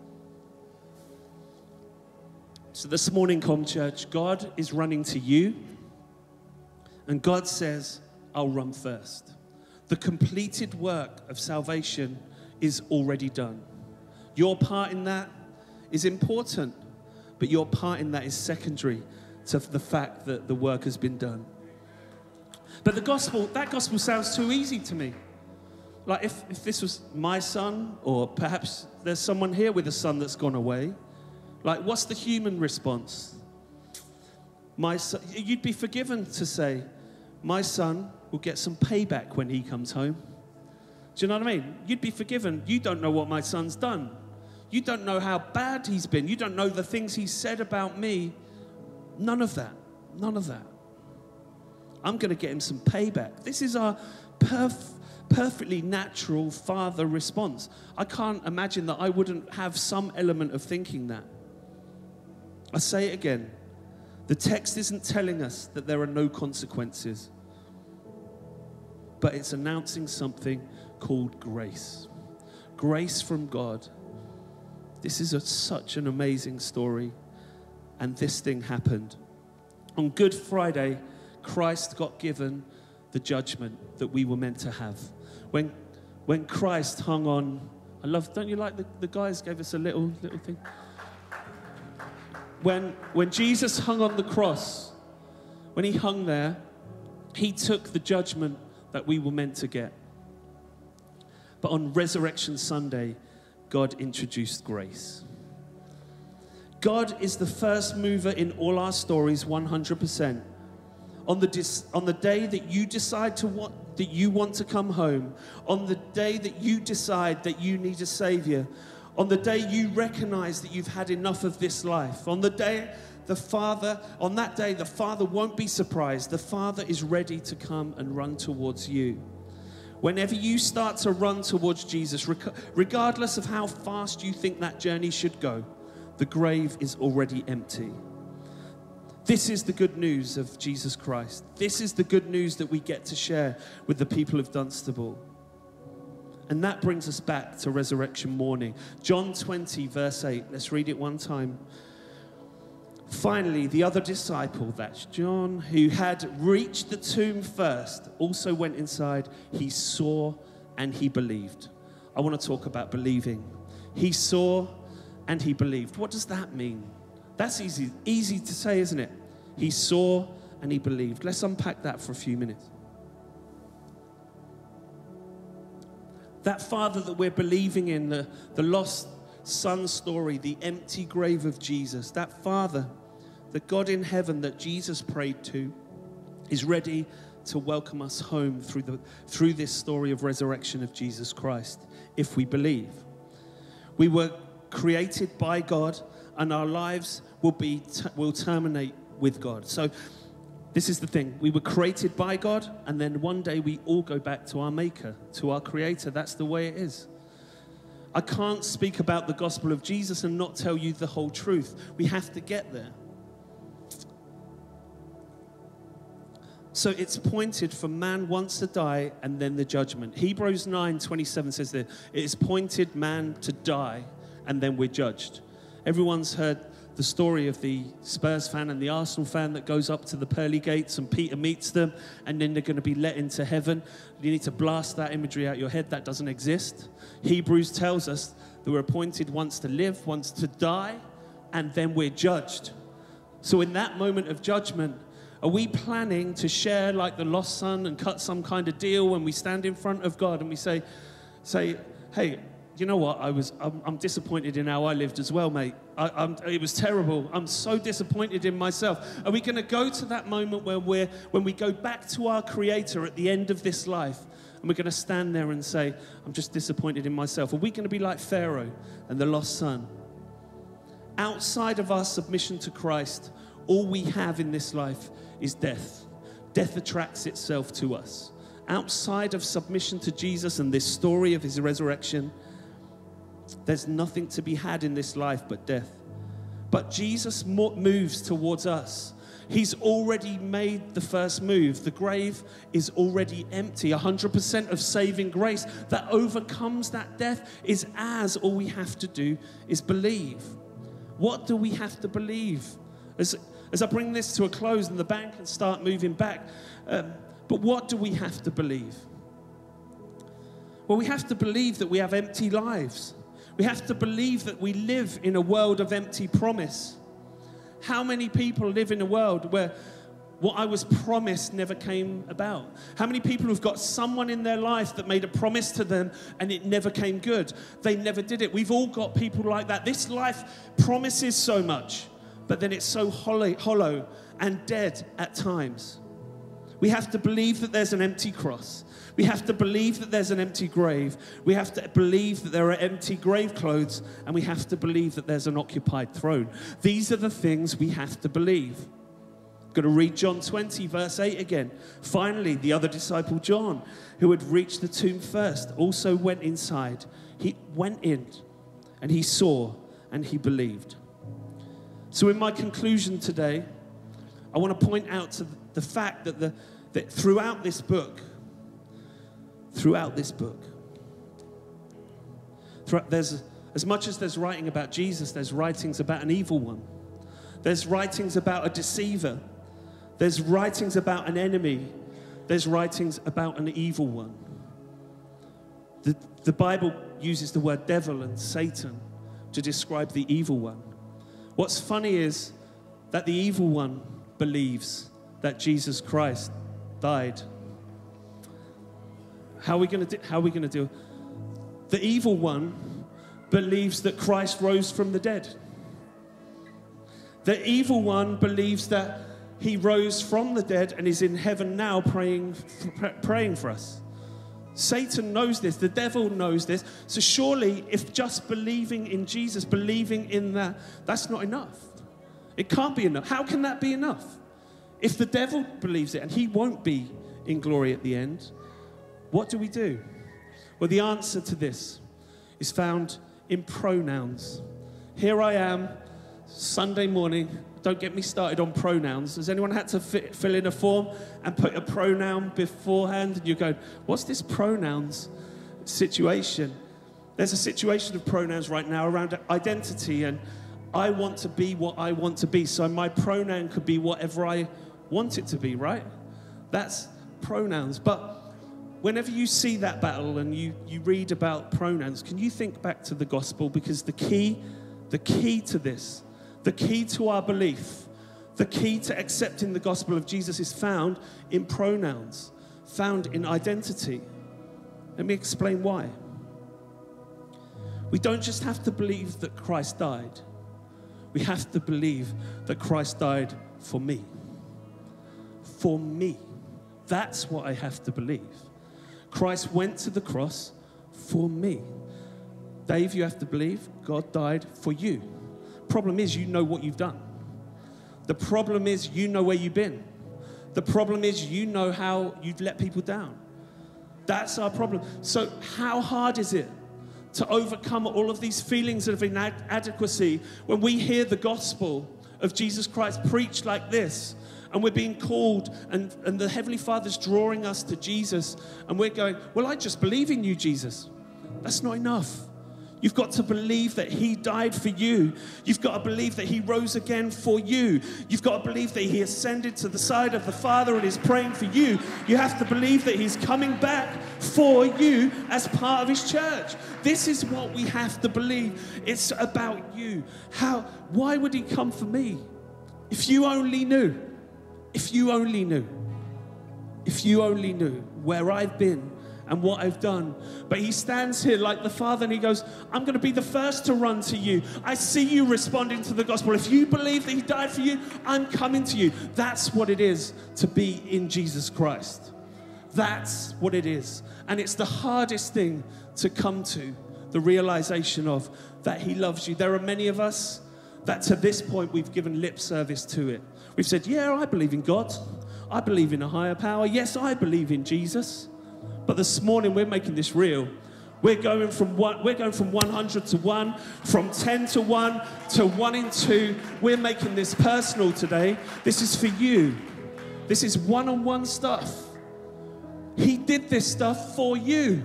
So this morning, Com Church, God is running to you. And God says, I'll run first. The completed work of salvation is already done. Your part in that is important. But your part in that is secondary to the fact that the work has been done. But the gospel, that gospel sounds too easy to me. Like if, if this was my son, or perhaps there's someone here with a son that's gone away, like what's the human response? My son, you'd be forgiven to say, my son will get some payback when he comes home. Do you know what I mean? You'd be forgiven. You don't know what my son's done. You don't know how bad he's been. You don't know the things he said about me. None of that. None of that. I'm going to get him some payback. This is our perf- perfectly natural father response. I can't imagine that I wouldn't have some element of thinking that. I say it again. The text isn't telling us that there are no consequences, but it's announcing something called grace. Grace from God. This is a, such an amazing story. And this thing happened. On Good Friday, Christ got given the judgment that we were meant to have. When, when Christ hung on, I love, don't you like the, the guys gave us a little, little thing? When, when Jesus hung on the cross, when he hung there, he took the judgment that we were meant to get. But on Resurrection Sunday, God introduced grace. God is the first mover in all our stories, one hundred percent. On the, dis- on the day that you decide to want, that you want to come home, on the day that you decide that you need a Savior, on the day you recognize that you've had enough of this life, on the day the Father, on that day the Father won't be surprised. The Father is ready to come and run towards you. Whenever you start to run towards Jesus, rec- regardless of how fast you think that journey should go, the grave is already empty. This is the good news of Jesus Christ. This is the good news that we get to share with the people of Dunstable. And that brings us back to resurrection morning. John twenty, verse eight. Let's read it one time. Finally, the other disciple, that's John, who had reached the tomb first, also went inside. He saw and he believed. I want to talk about believing. He saw and he believed. What does that mean? That's easy, easy to say, isn't it? He saw and he believed. Let's unpack that for a few minutes. That Father that we're believing in, the, the lost son story, the empty grave of Jesus, that Father, the God in heaven that Jesus prayed to, is ready to welcome us home through, the, through this story of resurrection of Jesus Christ, if we believe. We were created by God, and our lives will be will terminate with God. So this is the thing. We were created by God, and then one day we all go back to our Maker, to our Creator. That's the way it is. I can't speak about the gospel of Jesus and not tell you the whole truth. We have to get there. So it's pointed for man once to die and then the judgment. Hebrews nine twenty-seven says that it is pointed man to die and then we're judged. Everyone's heard the story of the Spurs fan and the Arsenal fan that goes up to the pearly gates and Peter meets them and then they're going to be let into heaven. You need to blast that imagery out your head. That doesn't exist. Hebrews tells us that we're appointed once to live, once to die, and then we're judged. So in that moment of judgment, are we planning to share like the lost son and cut some kind of deal when we stand in front of God and we say, say, hey, you know what? I was, I'm, I'm disappointed in how I lived as well, mate. I, I'm, it was terrible. I'm so disappointed in myself. Are we going to go to that moment where we're, when we go back to our Creator at the end of this life, and we're going to stand there and say, I'm just disappointed in myself? Are we going to be like Pharaoh and the lost son? Outside of our submission to Christ, all we have in this life is death. Death attracts itself to us. Outside of submission to Jesus and this story of his resurrection, there's nothing to be had in this life but death. But Jesus mo- moves towards us. He's already made the first move. The grave is already empty. one hundred percent of saving grace that overcomes that death is ours. All we have to do is believe. What do we have to believe? As, as I bring this to a close and the band can start moving back, um, but what do we have to believe? Well, we have to believe that we have empty lives. We have to believe that we live in a world of empty promise. How many people live in a world where what I was promised never came about? How many people have got someone in their life that made a promise to them and it never came good? They never did it. We've all got people like that. This life promises so much, but then it's so hollow, hollow and dead at times. We have to believe that there's an empty cross. We have to believe that there's an empty grave. We have to believe that there are empty grave clothes, and we have to believe that there's an occupied throne. These are the things we have to believe. I'm going to read John twenty, verse eight again. Finally, the other disciple, John, who had reached the tomb first, also went inside. He went in, and he saw, and he believed. So in my conclusion today, I want to point out to the fact that, the, that throughout this book, throughout this book, throughout, there's, as much as there's writing about Jesus, there's writings about an evil one. There's writings about a deceiver. There's writings about an enemy. There's writings about an evil one. The, the Bible uses the word devil and Satan to describe the evil one. What's funny is that the evil one believes that Jesus Christ died. How are we going to do, how are we going to do? The evil one believes that Christ rose from the dead. The evil one believes that he rose from the dead and is in heaven now praying, praying for us. Satan knows this. The devil knows this. So surely if just believing in Jesus, believing in that, that's not enough. It can't be enough. How can that be enough? If the devil believes it and he won't be in glory at the end, what do we do? Well, the answer to this is found in pronouns. Here I am, Sunday morning. Don't get me started on pronouns. Has anyone had to fit, fill in a form and put a pronoun beforehand? And you're going, what's this pronouns situation? There's a situation of pronouns right now around identity, and I want to be what I want to be. So my pronoun could be whatever I want it to be, right? That's pronouns. But whenever you see that battle and you, you read about pronouns, can you think back to the gospel? Because the key, the key to this, the key to our belief, the key to accepting the gospel of Jesus is found in pronouns, found in identity. Let me explain why. We don't just have to believe that Christ died. We have to believe that Christ died for me. For me. That's what I have to believe. Christ went to the cross for me. Dave, you have to believe God died for you. Problem is, you know what you've done. The problem is, you know where you've been. The problem is, you know how you've let people down. That's our problem. So how hard is it to overcome all of these feelings of inadequacy when we hear the gospel of Jesus Christ preached like this, and we're being called, and, and the Heavenly Father's drawing us to Jesus, and we're going, well, I just believe in you, Jesus. That's not enough. You've got to believe that he died for you. You've got to believe that he rose again for you. You've got to believe that he ascended to the side of the Father and is praying for you. You have to believe that he's coming back for you as part of his church. This is what we have to believe. It's about you. How? Why would he come for me? If you only knew. If you only knew. If you only knew where I've been and what I've done. But he stands here like the Father and he goes, I'm going to be the first to run to you. I see you responding to the gospel. If you believe that he died for you, I'm coming to you. That's what it is to be in Jesus Christ. That's what it is. And it's the hardest thing to come to, the realization of that he loves you. There are many of us that to this point we've given lip service to it. We've said, yeah, I believe in God. I believe in a higher power. Yes, I believe in Jesus. But this morning we're making this real. We're going from one, we're going from one hundred to one, from ten to one to one in two. We're making this personal today. This is for you. This is one-on-one stuff. He did this stuff for you.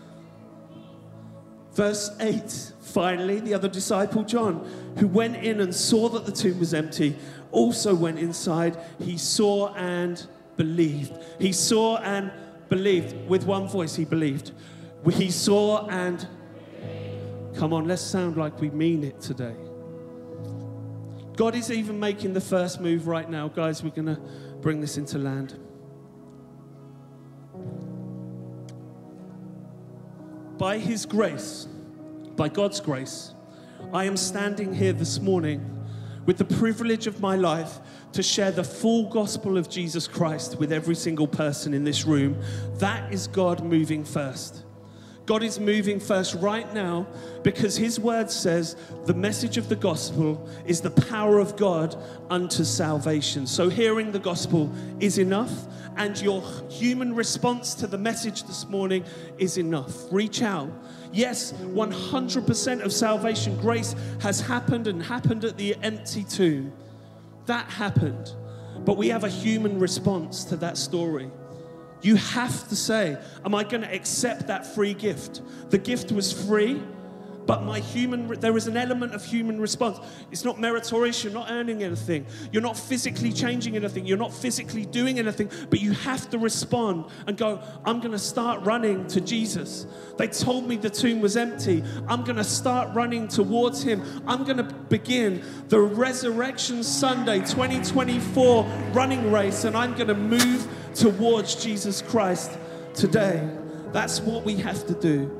Verse eight, finally, the other disciple, John, who went in and saw that the tomb was empty, also went inside. He saw and believed. He saw and believed. With one voice, he believed. He saw and... Come on, let's sound like we mean it today. God is even making the first move right now. Guys, we're going to bring this into land. By his grace, by God's grace, I am standing here this morning with the privilege of my life to share the full gospel of Jesus Christ with every single person in this room. That is God moving first. God is moving first right now because his word says the message of the gospel is the power of God unto salvation. So hearing the gospel is enough, and your human response to the message this morning is enough. Reach out. Yes, one hundred percent of salvation grace has happened and happened at the empty tomb. That happened. But we have a human response to that story. You have to say, am I going to accept that free gift? The gift was free, but my human, there is an element of human response. It's not meritorious. You're not earning anything. You're not physically changing anything. You're not physically doing anything, but you have to respond and go, I'm going to start running to Jesus. They told me the tomb was empty. I'm going to start running towards him. I'm going to begin the Resurrection Sunday twenty twenty-four running race, and I'm going to move towards Jesus Christ today. That's what we have to do.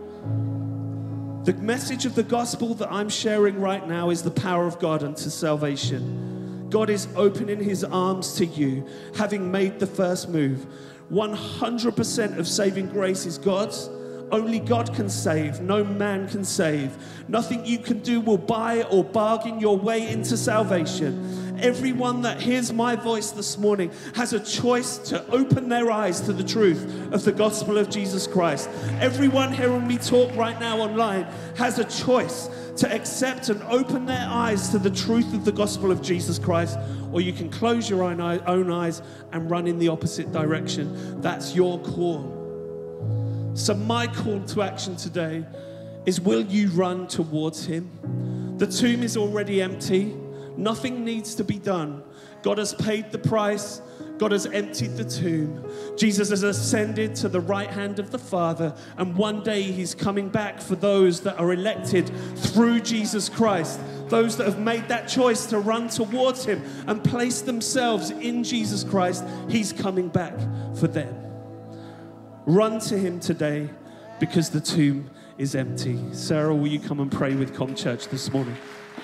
The message of the gospel that I'm sharing right now is the power of God unto salvation. God is opening his arms to you, having made the first move. one hundred percent of saving grace is God's. Only God can save. No man can save. Nothing you can do will buy or bargain your way into salvation. Everyone that hears my voice this morning has a choice to open their eyes to the truth of the gospel of Jesus Christ. Everyone hearing me talk right now online has a choice to accept and open their eyes to the truth of the gospel of Jesus Christ, or you can close your own eyes and run in the opposite direction. That's your call. So my call to action today is, will you run towards him? The tomb is already empty. Nothing needs to be done. God has paid the price. God has emptied the tomb. Jesus has ascended to the right hand of the Father, and one day he's coming back for those that are elected through Jesus Christ, those that have made that choice to run towards him and place themselves in Jesus Christ. He's coming back for them. Run to him today because the tomb is empty. Sarah, will you come and pray with ComChurch this morning?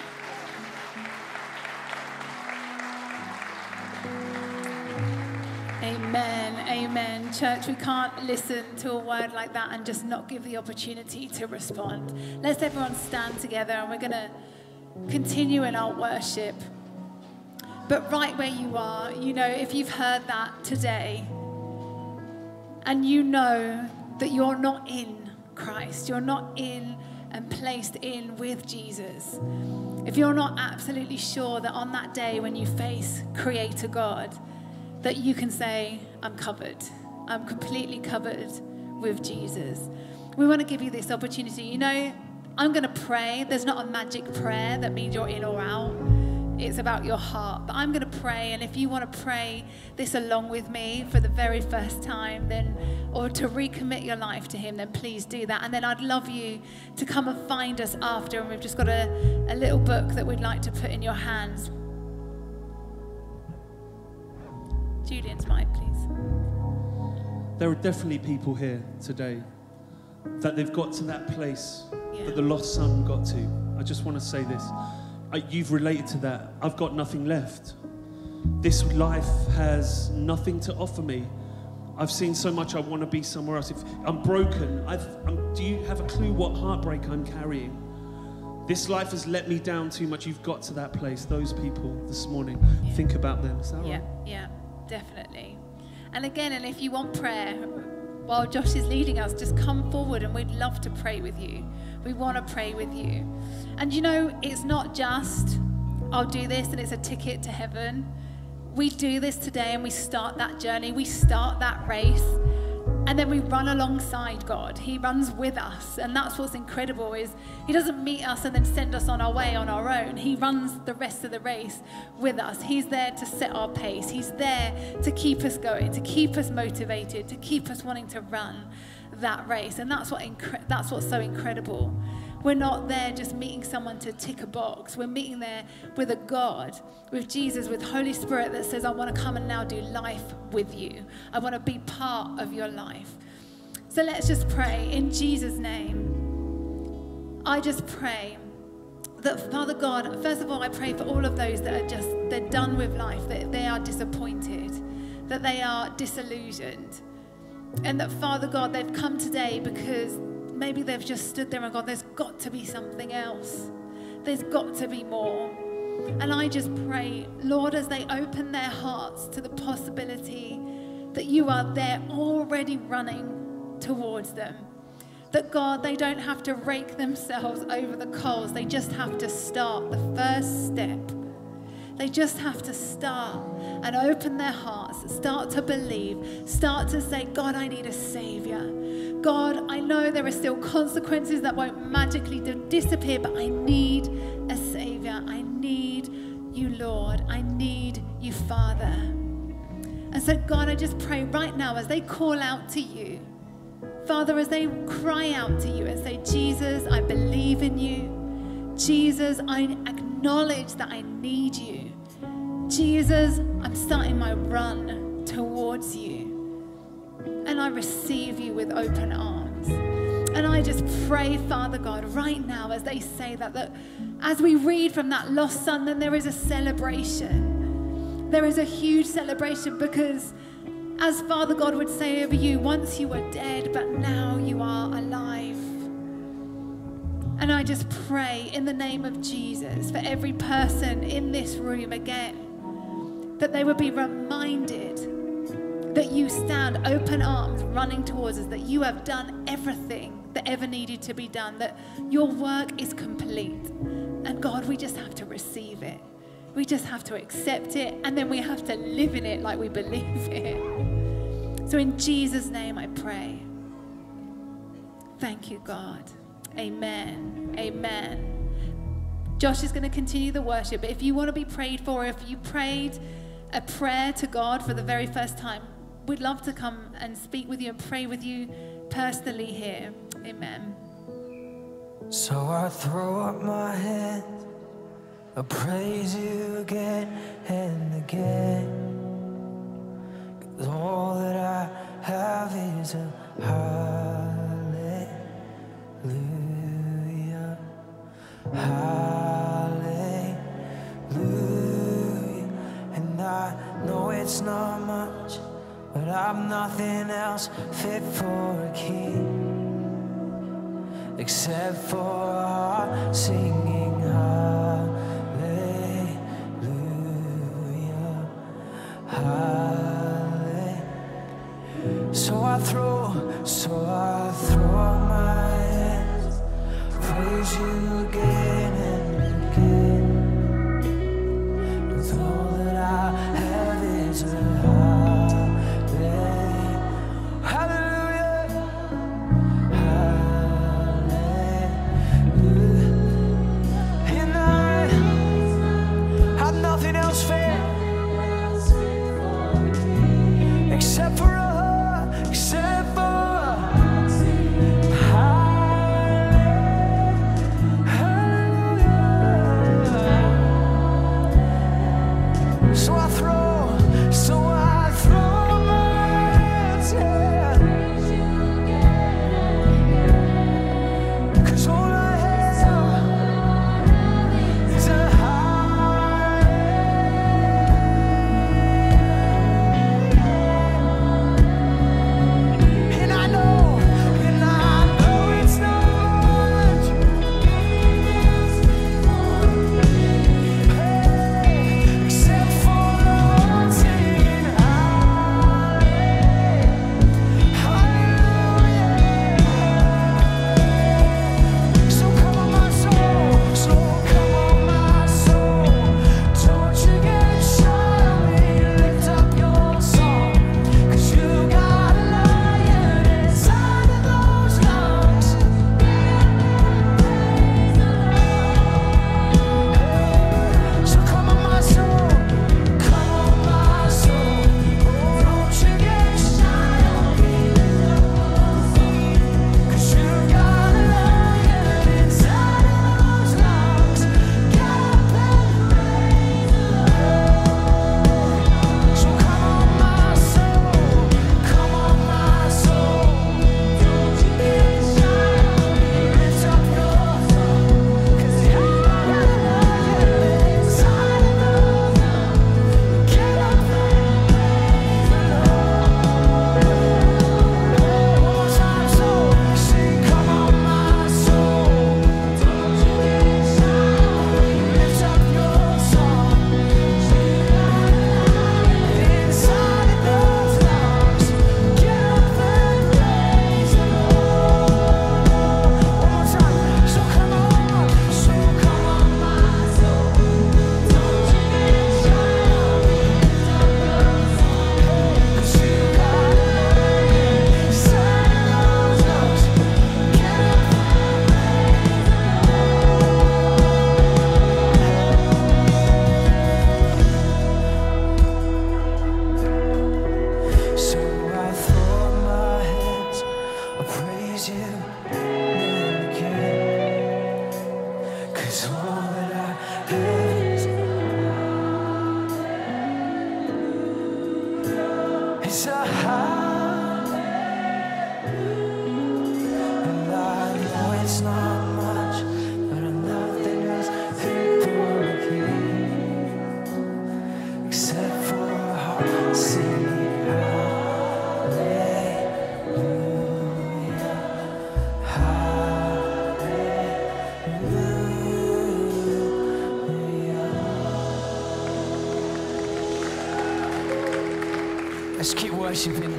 Amen, amen. Church, we can't listen to a word like that and just not give the opportunity to respond. Let's everyone stand together, and we're going to continue in our worship. But right where you are, you know, if you've heard that today, and you know that you're not in Christ, you're not in and placed in with Jesus. If you're not absolutely sure that on that day when you face Creator God, that you can say, I'm covered. I'm completely covered with Jesus. We want to give you this opportunity. You know, I'm going to pray. There's not a magic prayer that means you're in or out. It's about your heart. But I'm going to pray, and if you want to pray this along with me for the very first time, then, or to recommit your life to him, then please do that. And then I'd love you to come and find us after, and we've just got a, a little book that we'd like to put in your hands. Julian's mic, please. there are definitely people here today that they've got to that place Yeah. that the lost son got to. I just want to say this. I, you've related to that. I've got nothing left. This life has nothing to offer me. I've seen so much. I want to be somewhere else. If I'm broken, I've, I'm, do you have a clue what heartbreak I'm carrying? This life has let me down too much. You've got to that place. Those people this morning, Yeah. think about them. Is that Yeah, right? yeah, definitely. And again, and if you want prayer, while Josh is leading us, just come forward and we'd love to pray with you. We want to pray with you. And you know, it's not just, I'll do this and it's a ticket to heaven. We do this today and we start that journey. We start that race. And then we run alongside God. He runs with us. And that's what's incredible is he doesn't meet us and then send us on our way on our own. He runs the rest of the race with us. He's there to set our pace. He's there to keep us going, to keep us motivated, to keep us wanting to run that race. And that's what incre- that's what's so incredible. We're not there just meeting someone to tick a box. We're meeting there with a God, with Jesus, with Holy Spirit that says, I want to come and now do life with you. I want to be part of your life. So let's just pray in Jesus' name. I just pray that, Father God, first of all, I pray for all of those that are just, they're done with life, that they are disappointed, that they are disillusioned. And that, Father God, they've come today because maybe they've just stood there and gone, there's got to be something else. There's got to be more. And I just pray, Lord, as they open their hearts to the possibility that you are there already running towards them. That, God, they don't have to rake themselves over the coals. They just have to start the first step. They just have to start and open their hearts, start to believe, start to say, God, I need a Savior. God, I know there are still consequences that won't magically disappear, but I need a Savior. I need you, Lord. I need you, Father. And so, God, I just pray right now as they call out to you, Father, as they cry out to you and say, Jesus, I believe in you. Jesus, I acknowledge that I need you. Jesus, I'm starting my run towards you. And I receive you with open arms. And I just pray, Father God, right now as they say that, that as we read from that lost son, then there is a celebration. There is a huge celebration because, as Father God would say over you, once you were dead, but now you are alive. And I just pray in the name of Jesus for every person in this room again, that they would be reminded that you stand open arms running towards us, that you have done everything that ever needed to be done, that your work is complete. And God, we just have to receive it. We just have to accept it, and then we have to live in it like we believe it. So in Jesus' name I pray. Thank you, God. Amen. Amen. Josh is going to continue the worship, but if you want to be prayed for, if you prayed a prayer to God for the very first time, we'd love to come and speak with you and pray with you personally here. Amen. So I throw up my hands, I praise you again and again. 'Cause all that I have is a hallelujah, hallelujah. And I know it's not much, but I'm nothing else fit for a king except for a heart singing hallelujah, hallelujah. So I throw, so I throw my hands, praise you again and again. With all that I have is a hallelujah, hallelujah, hallelujah. And I have nothing else fair except for a, except for a, worshiping.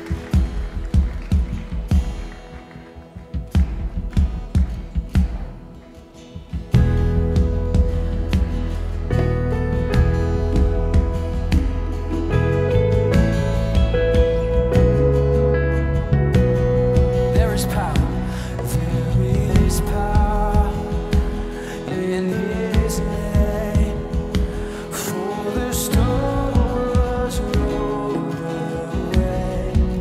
There is power. There is power in His name. For the stone was rolled away.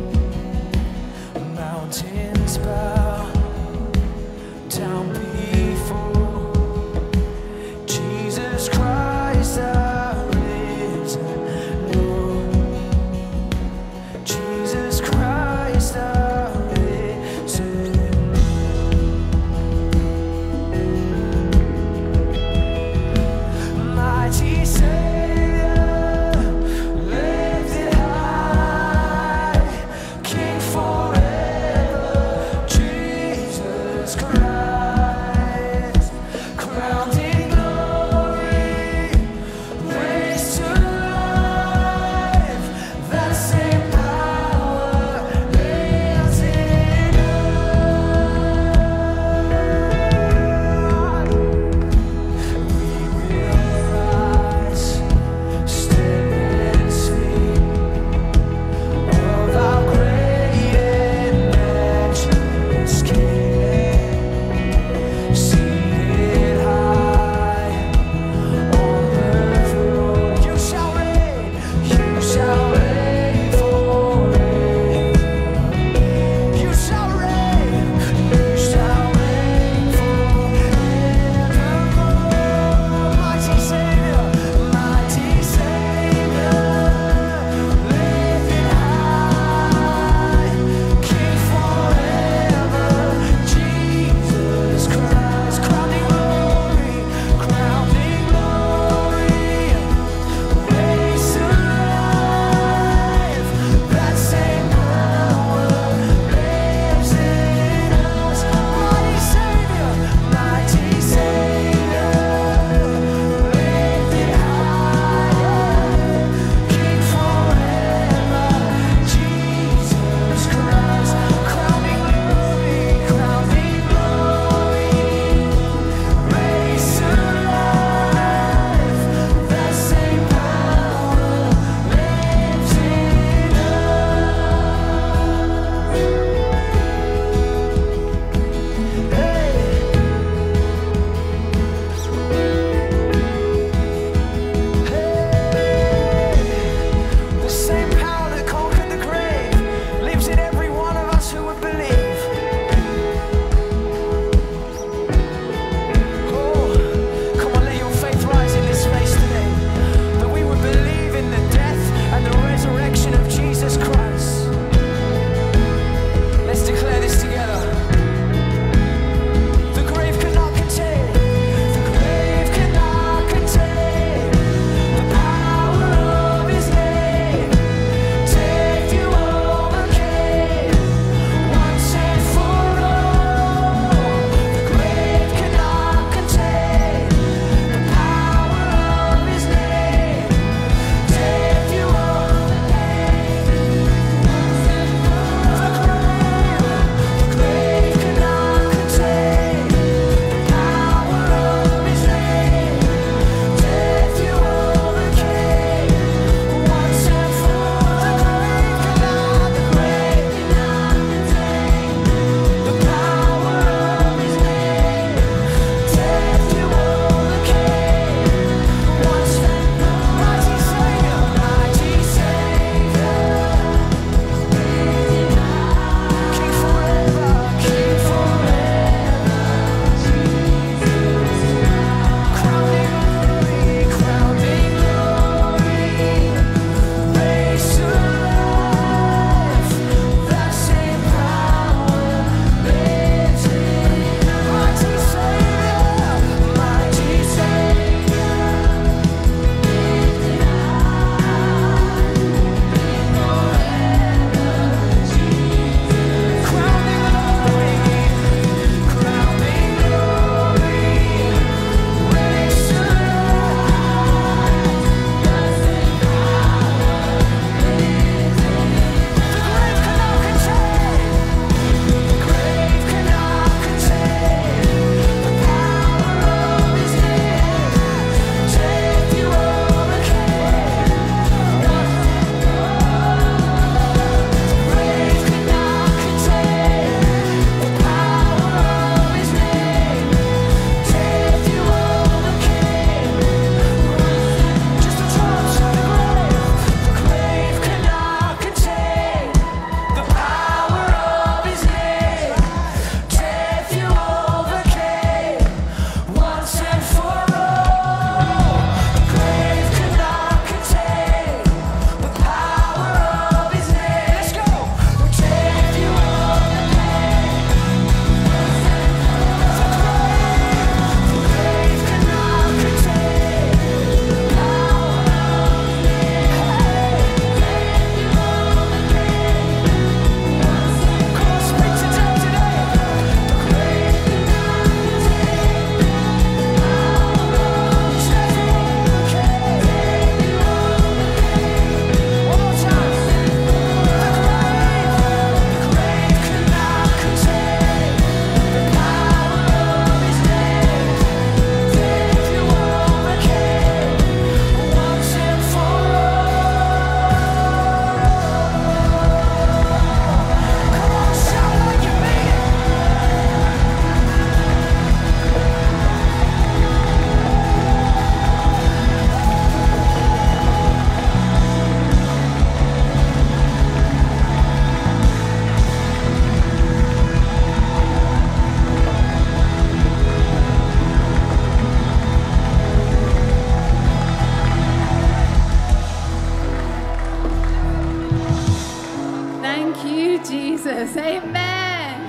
Thank you, Jesus. Amen.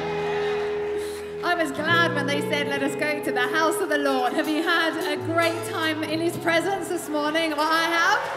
I was glad when they said, let us go to the house of the Lord. Have you had a great time in his presence this morning? Well, I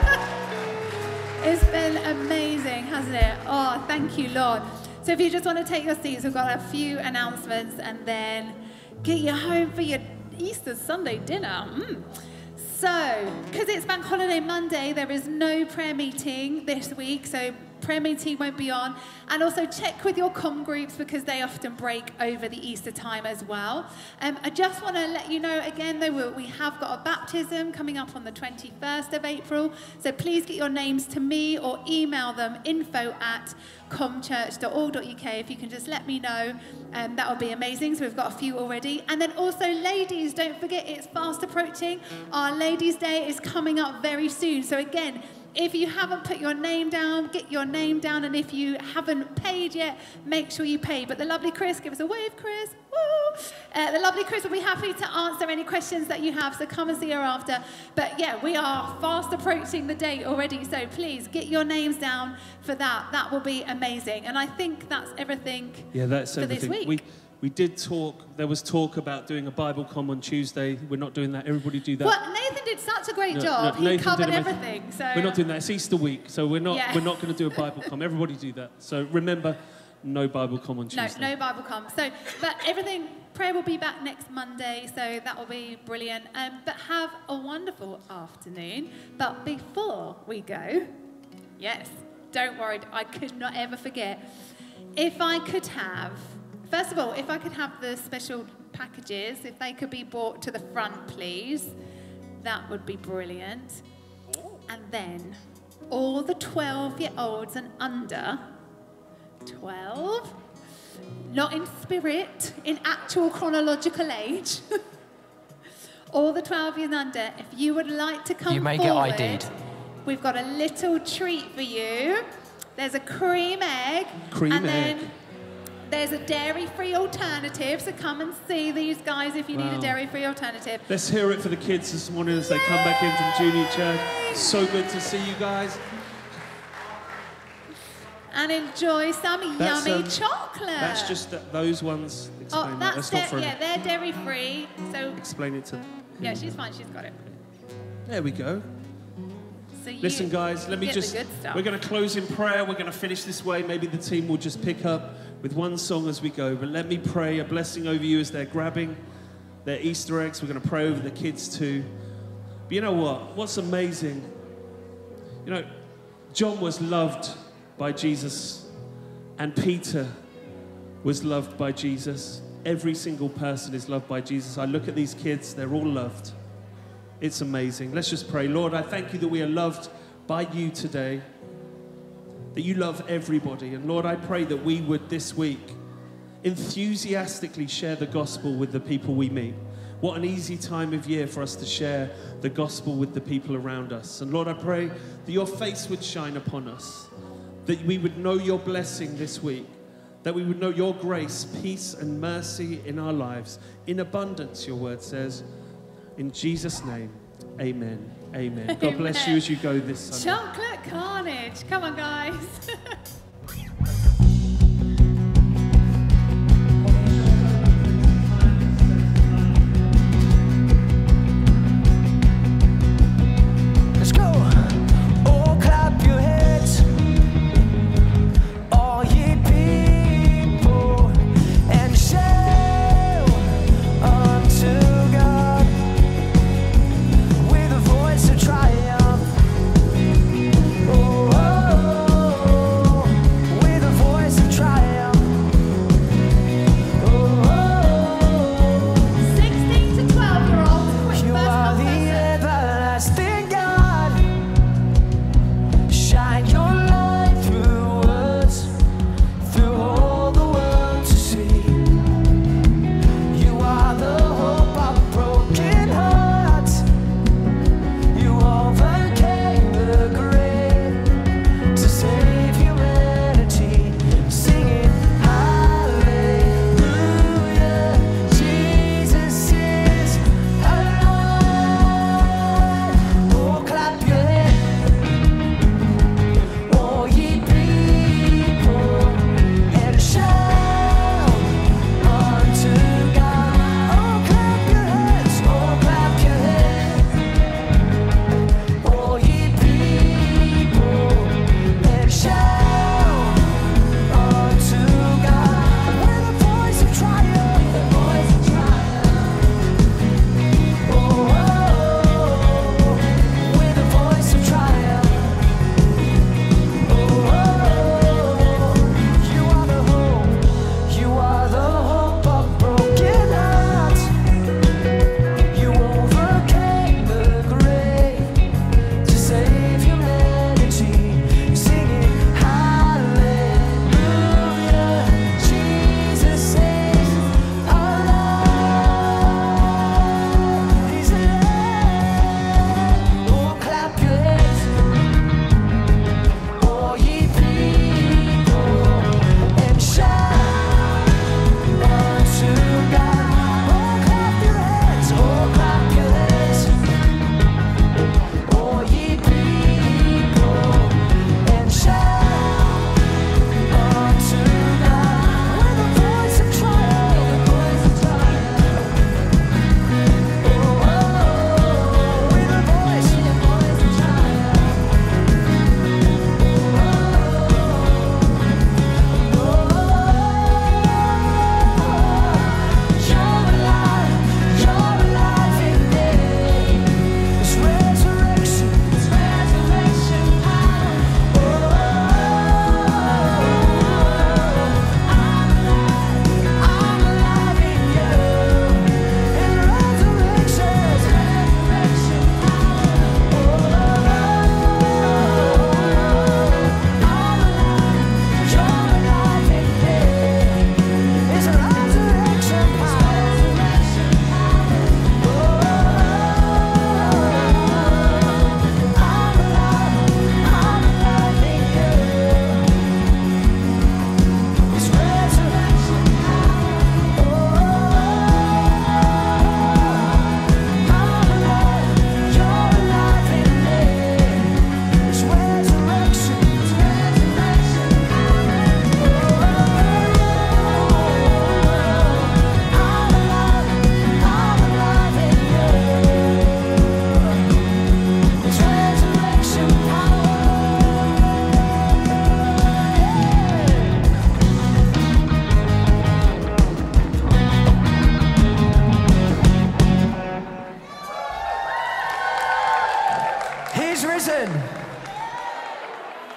have. It's been amazing, hasn't it? Oh, thank you, Lord. So if you just want to take your seats, we've got a few announcements and then get you home for your Easter Sunday dinner. Mm. So, because it's Bank Holiday Monday, there is no prayer meeting this week, so prayer meeting won't be on. And also check with your comm groups because they often break over the Easter time as well. Um, I just want to let you know again, though, we have got a baptism coming up on the twenty-first of April. So please get your names to me or email them info at comchurch dot org dot U K. If you can just let me know, um, that would be amazing. So we've got a few already. And then also ladies, don't forget it's fast approaching. Our Ladies' Day is coming up very soon. So again, if you haven't put your name down, get your name down. And if you haven't paid yet, make sure you pay. But the lovely Chris, give us a wave, Chris. Woo! Uh, the lovely Chris will be happy to answer any questions that you have. So come and see her after. But yeah, we are fast approaching the date already. So please get your names down for that. That will be amazing. And I think that's everything yeah, that's for everything. this week. We, we did talk, there was talk about doing a Bible comm on Tuesday. We're not doing that. Everybody do that. Well, Nathan did such a great No, job. no, he Nathan covered did amazing. everything. So We're not doing that. It's Easter week, so we're not Yeah. we're not going to do a Bible comm. Everybody do that. So remember, no Bible comm on No, Tuesday. no Bible comm. So, but everything, prayer will be back next Monday, so that will be brilliant. Um, but have a wonderful afternoon. But before we go, yes, don't worry, I could not ever forget. If I could have, first of all, if I could have the special packages, if they could be brought to the front, please, that would be brilliant. And then all the twelve-year-olds and under, twelve, not in spirit, in actual chronological age. All the twelve years under, if you would like to come You may forward, get I D'd. we've got a little treat for you. There's a cream egg. Cream and egg. then there's a dairy-free alternative, so come and see these guys if you need Wow. a dairy-free alternative. Let's hear it for the kids this morning as they come back in from junior church. So good to see you guys. And enjoy some That's, yummy um, chocolate. That's just that, those ones. Explain Oh, that. that's, That's not da- for yeah, they're dairy-free, so Explain it to. yeah, she's fine, she's got it. There we go. So you Listen, guys, let me get just. the good stuff. We're going to close in prayer. We're going to finish this way. Maybe the team will just pick up with one song as we go. But let me pray a blessing over you as they're grabbing their Easter eggs. We're going to pray over the kids too. But you know what? What's amazing? You know, John was loved by Jesus, and Peter was loved by Jesus. Every single person is loved by Jesus. I look at these kids, they're all loved. It's amazing. Let's just pray. Lord, I thank you that we are loved by you today, that you love everybody. And Lord, I pray that we would this week enthusiastically share the gospel with the people we meet. What an easy time of year for us to share the gospel with the people around us. And Lord, I pray that your face would shine upon us, that we would know your blessing this week, that we would know your grace, peace, and mercy in our lives, in abundance, your word says. In Jesus' name, amen. Amen. God bless you as you go this Sunday. Chocolate carnage. Come on, guys. Let's go. Oh, clap your heads, all ye people, and shout unto God with a voice of triumph. Oh, oh, oh.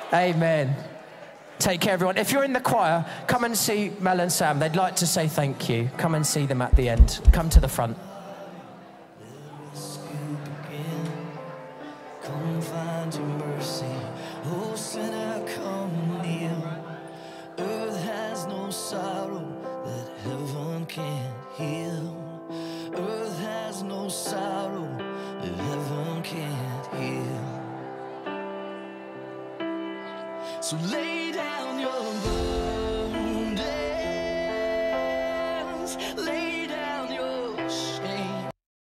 Amen. Take care, everyone. If you're in the choir, come and see Mel and Sam. They'd like to say thank you. Come and see them at the end. Come to the front. Come find your mercy. Oh, sinner, come kneel. Earth has no sorrow that heaven can't heal. Earth has no sorrow that heaven can't heal. So lay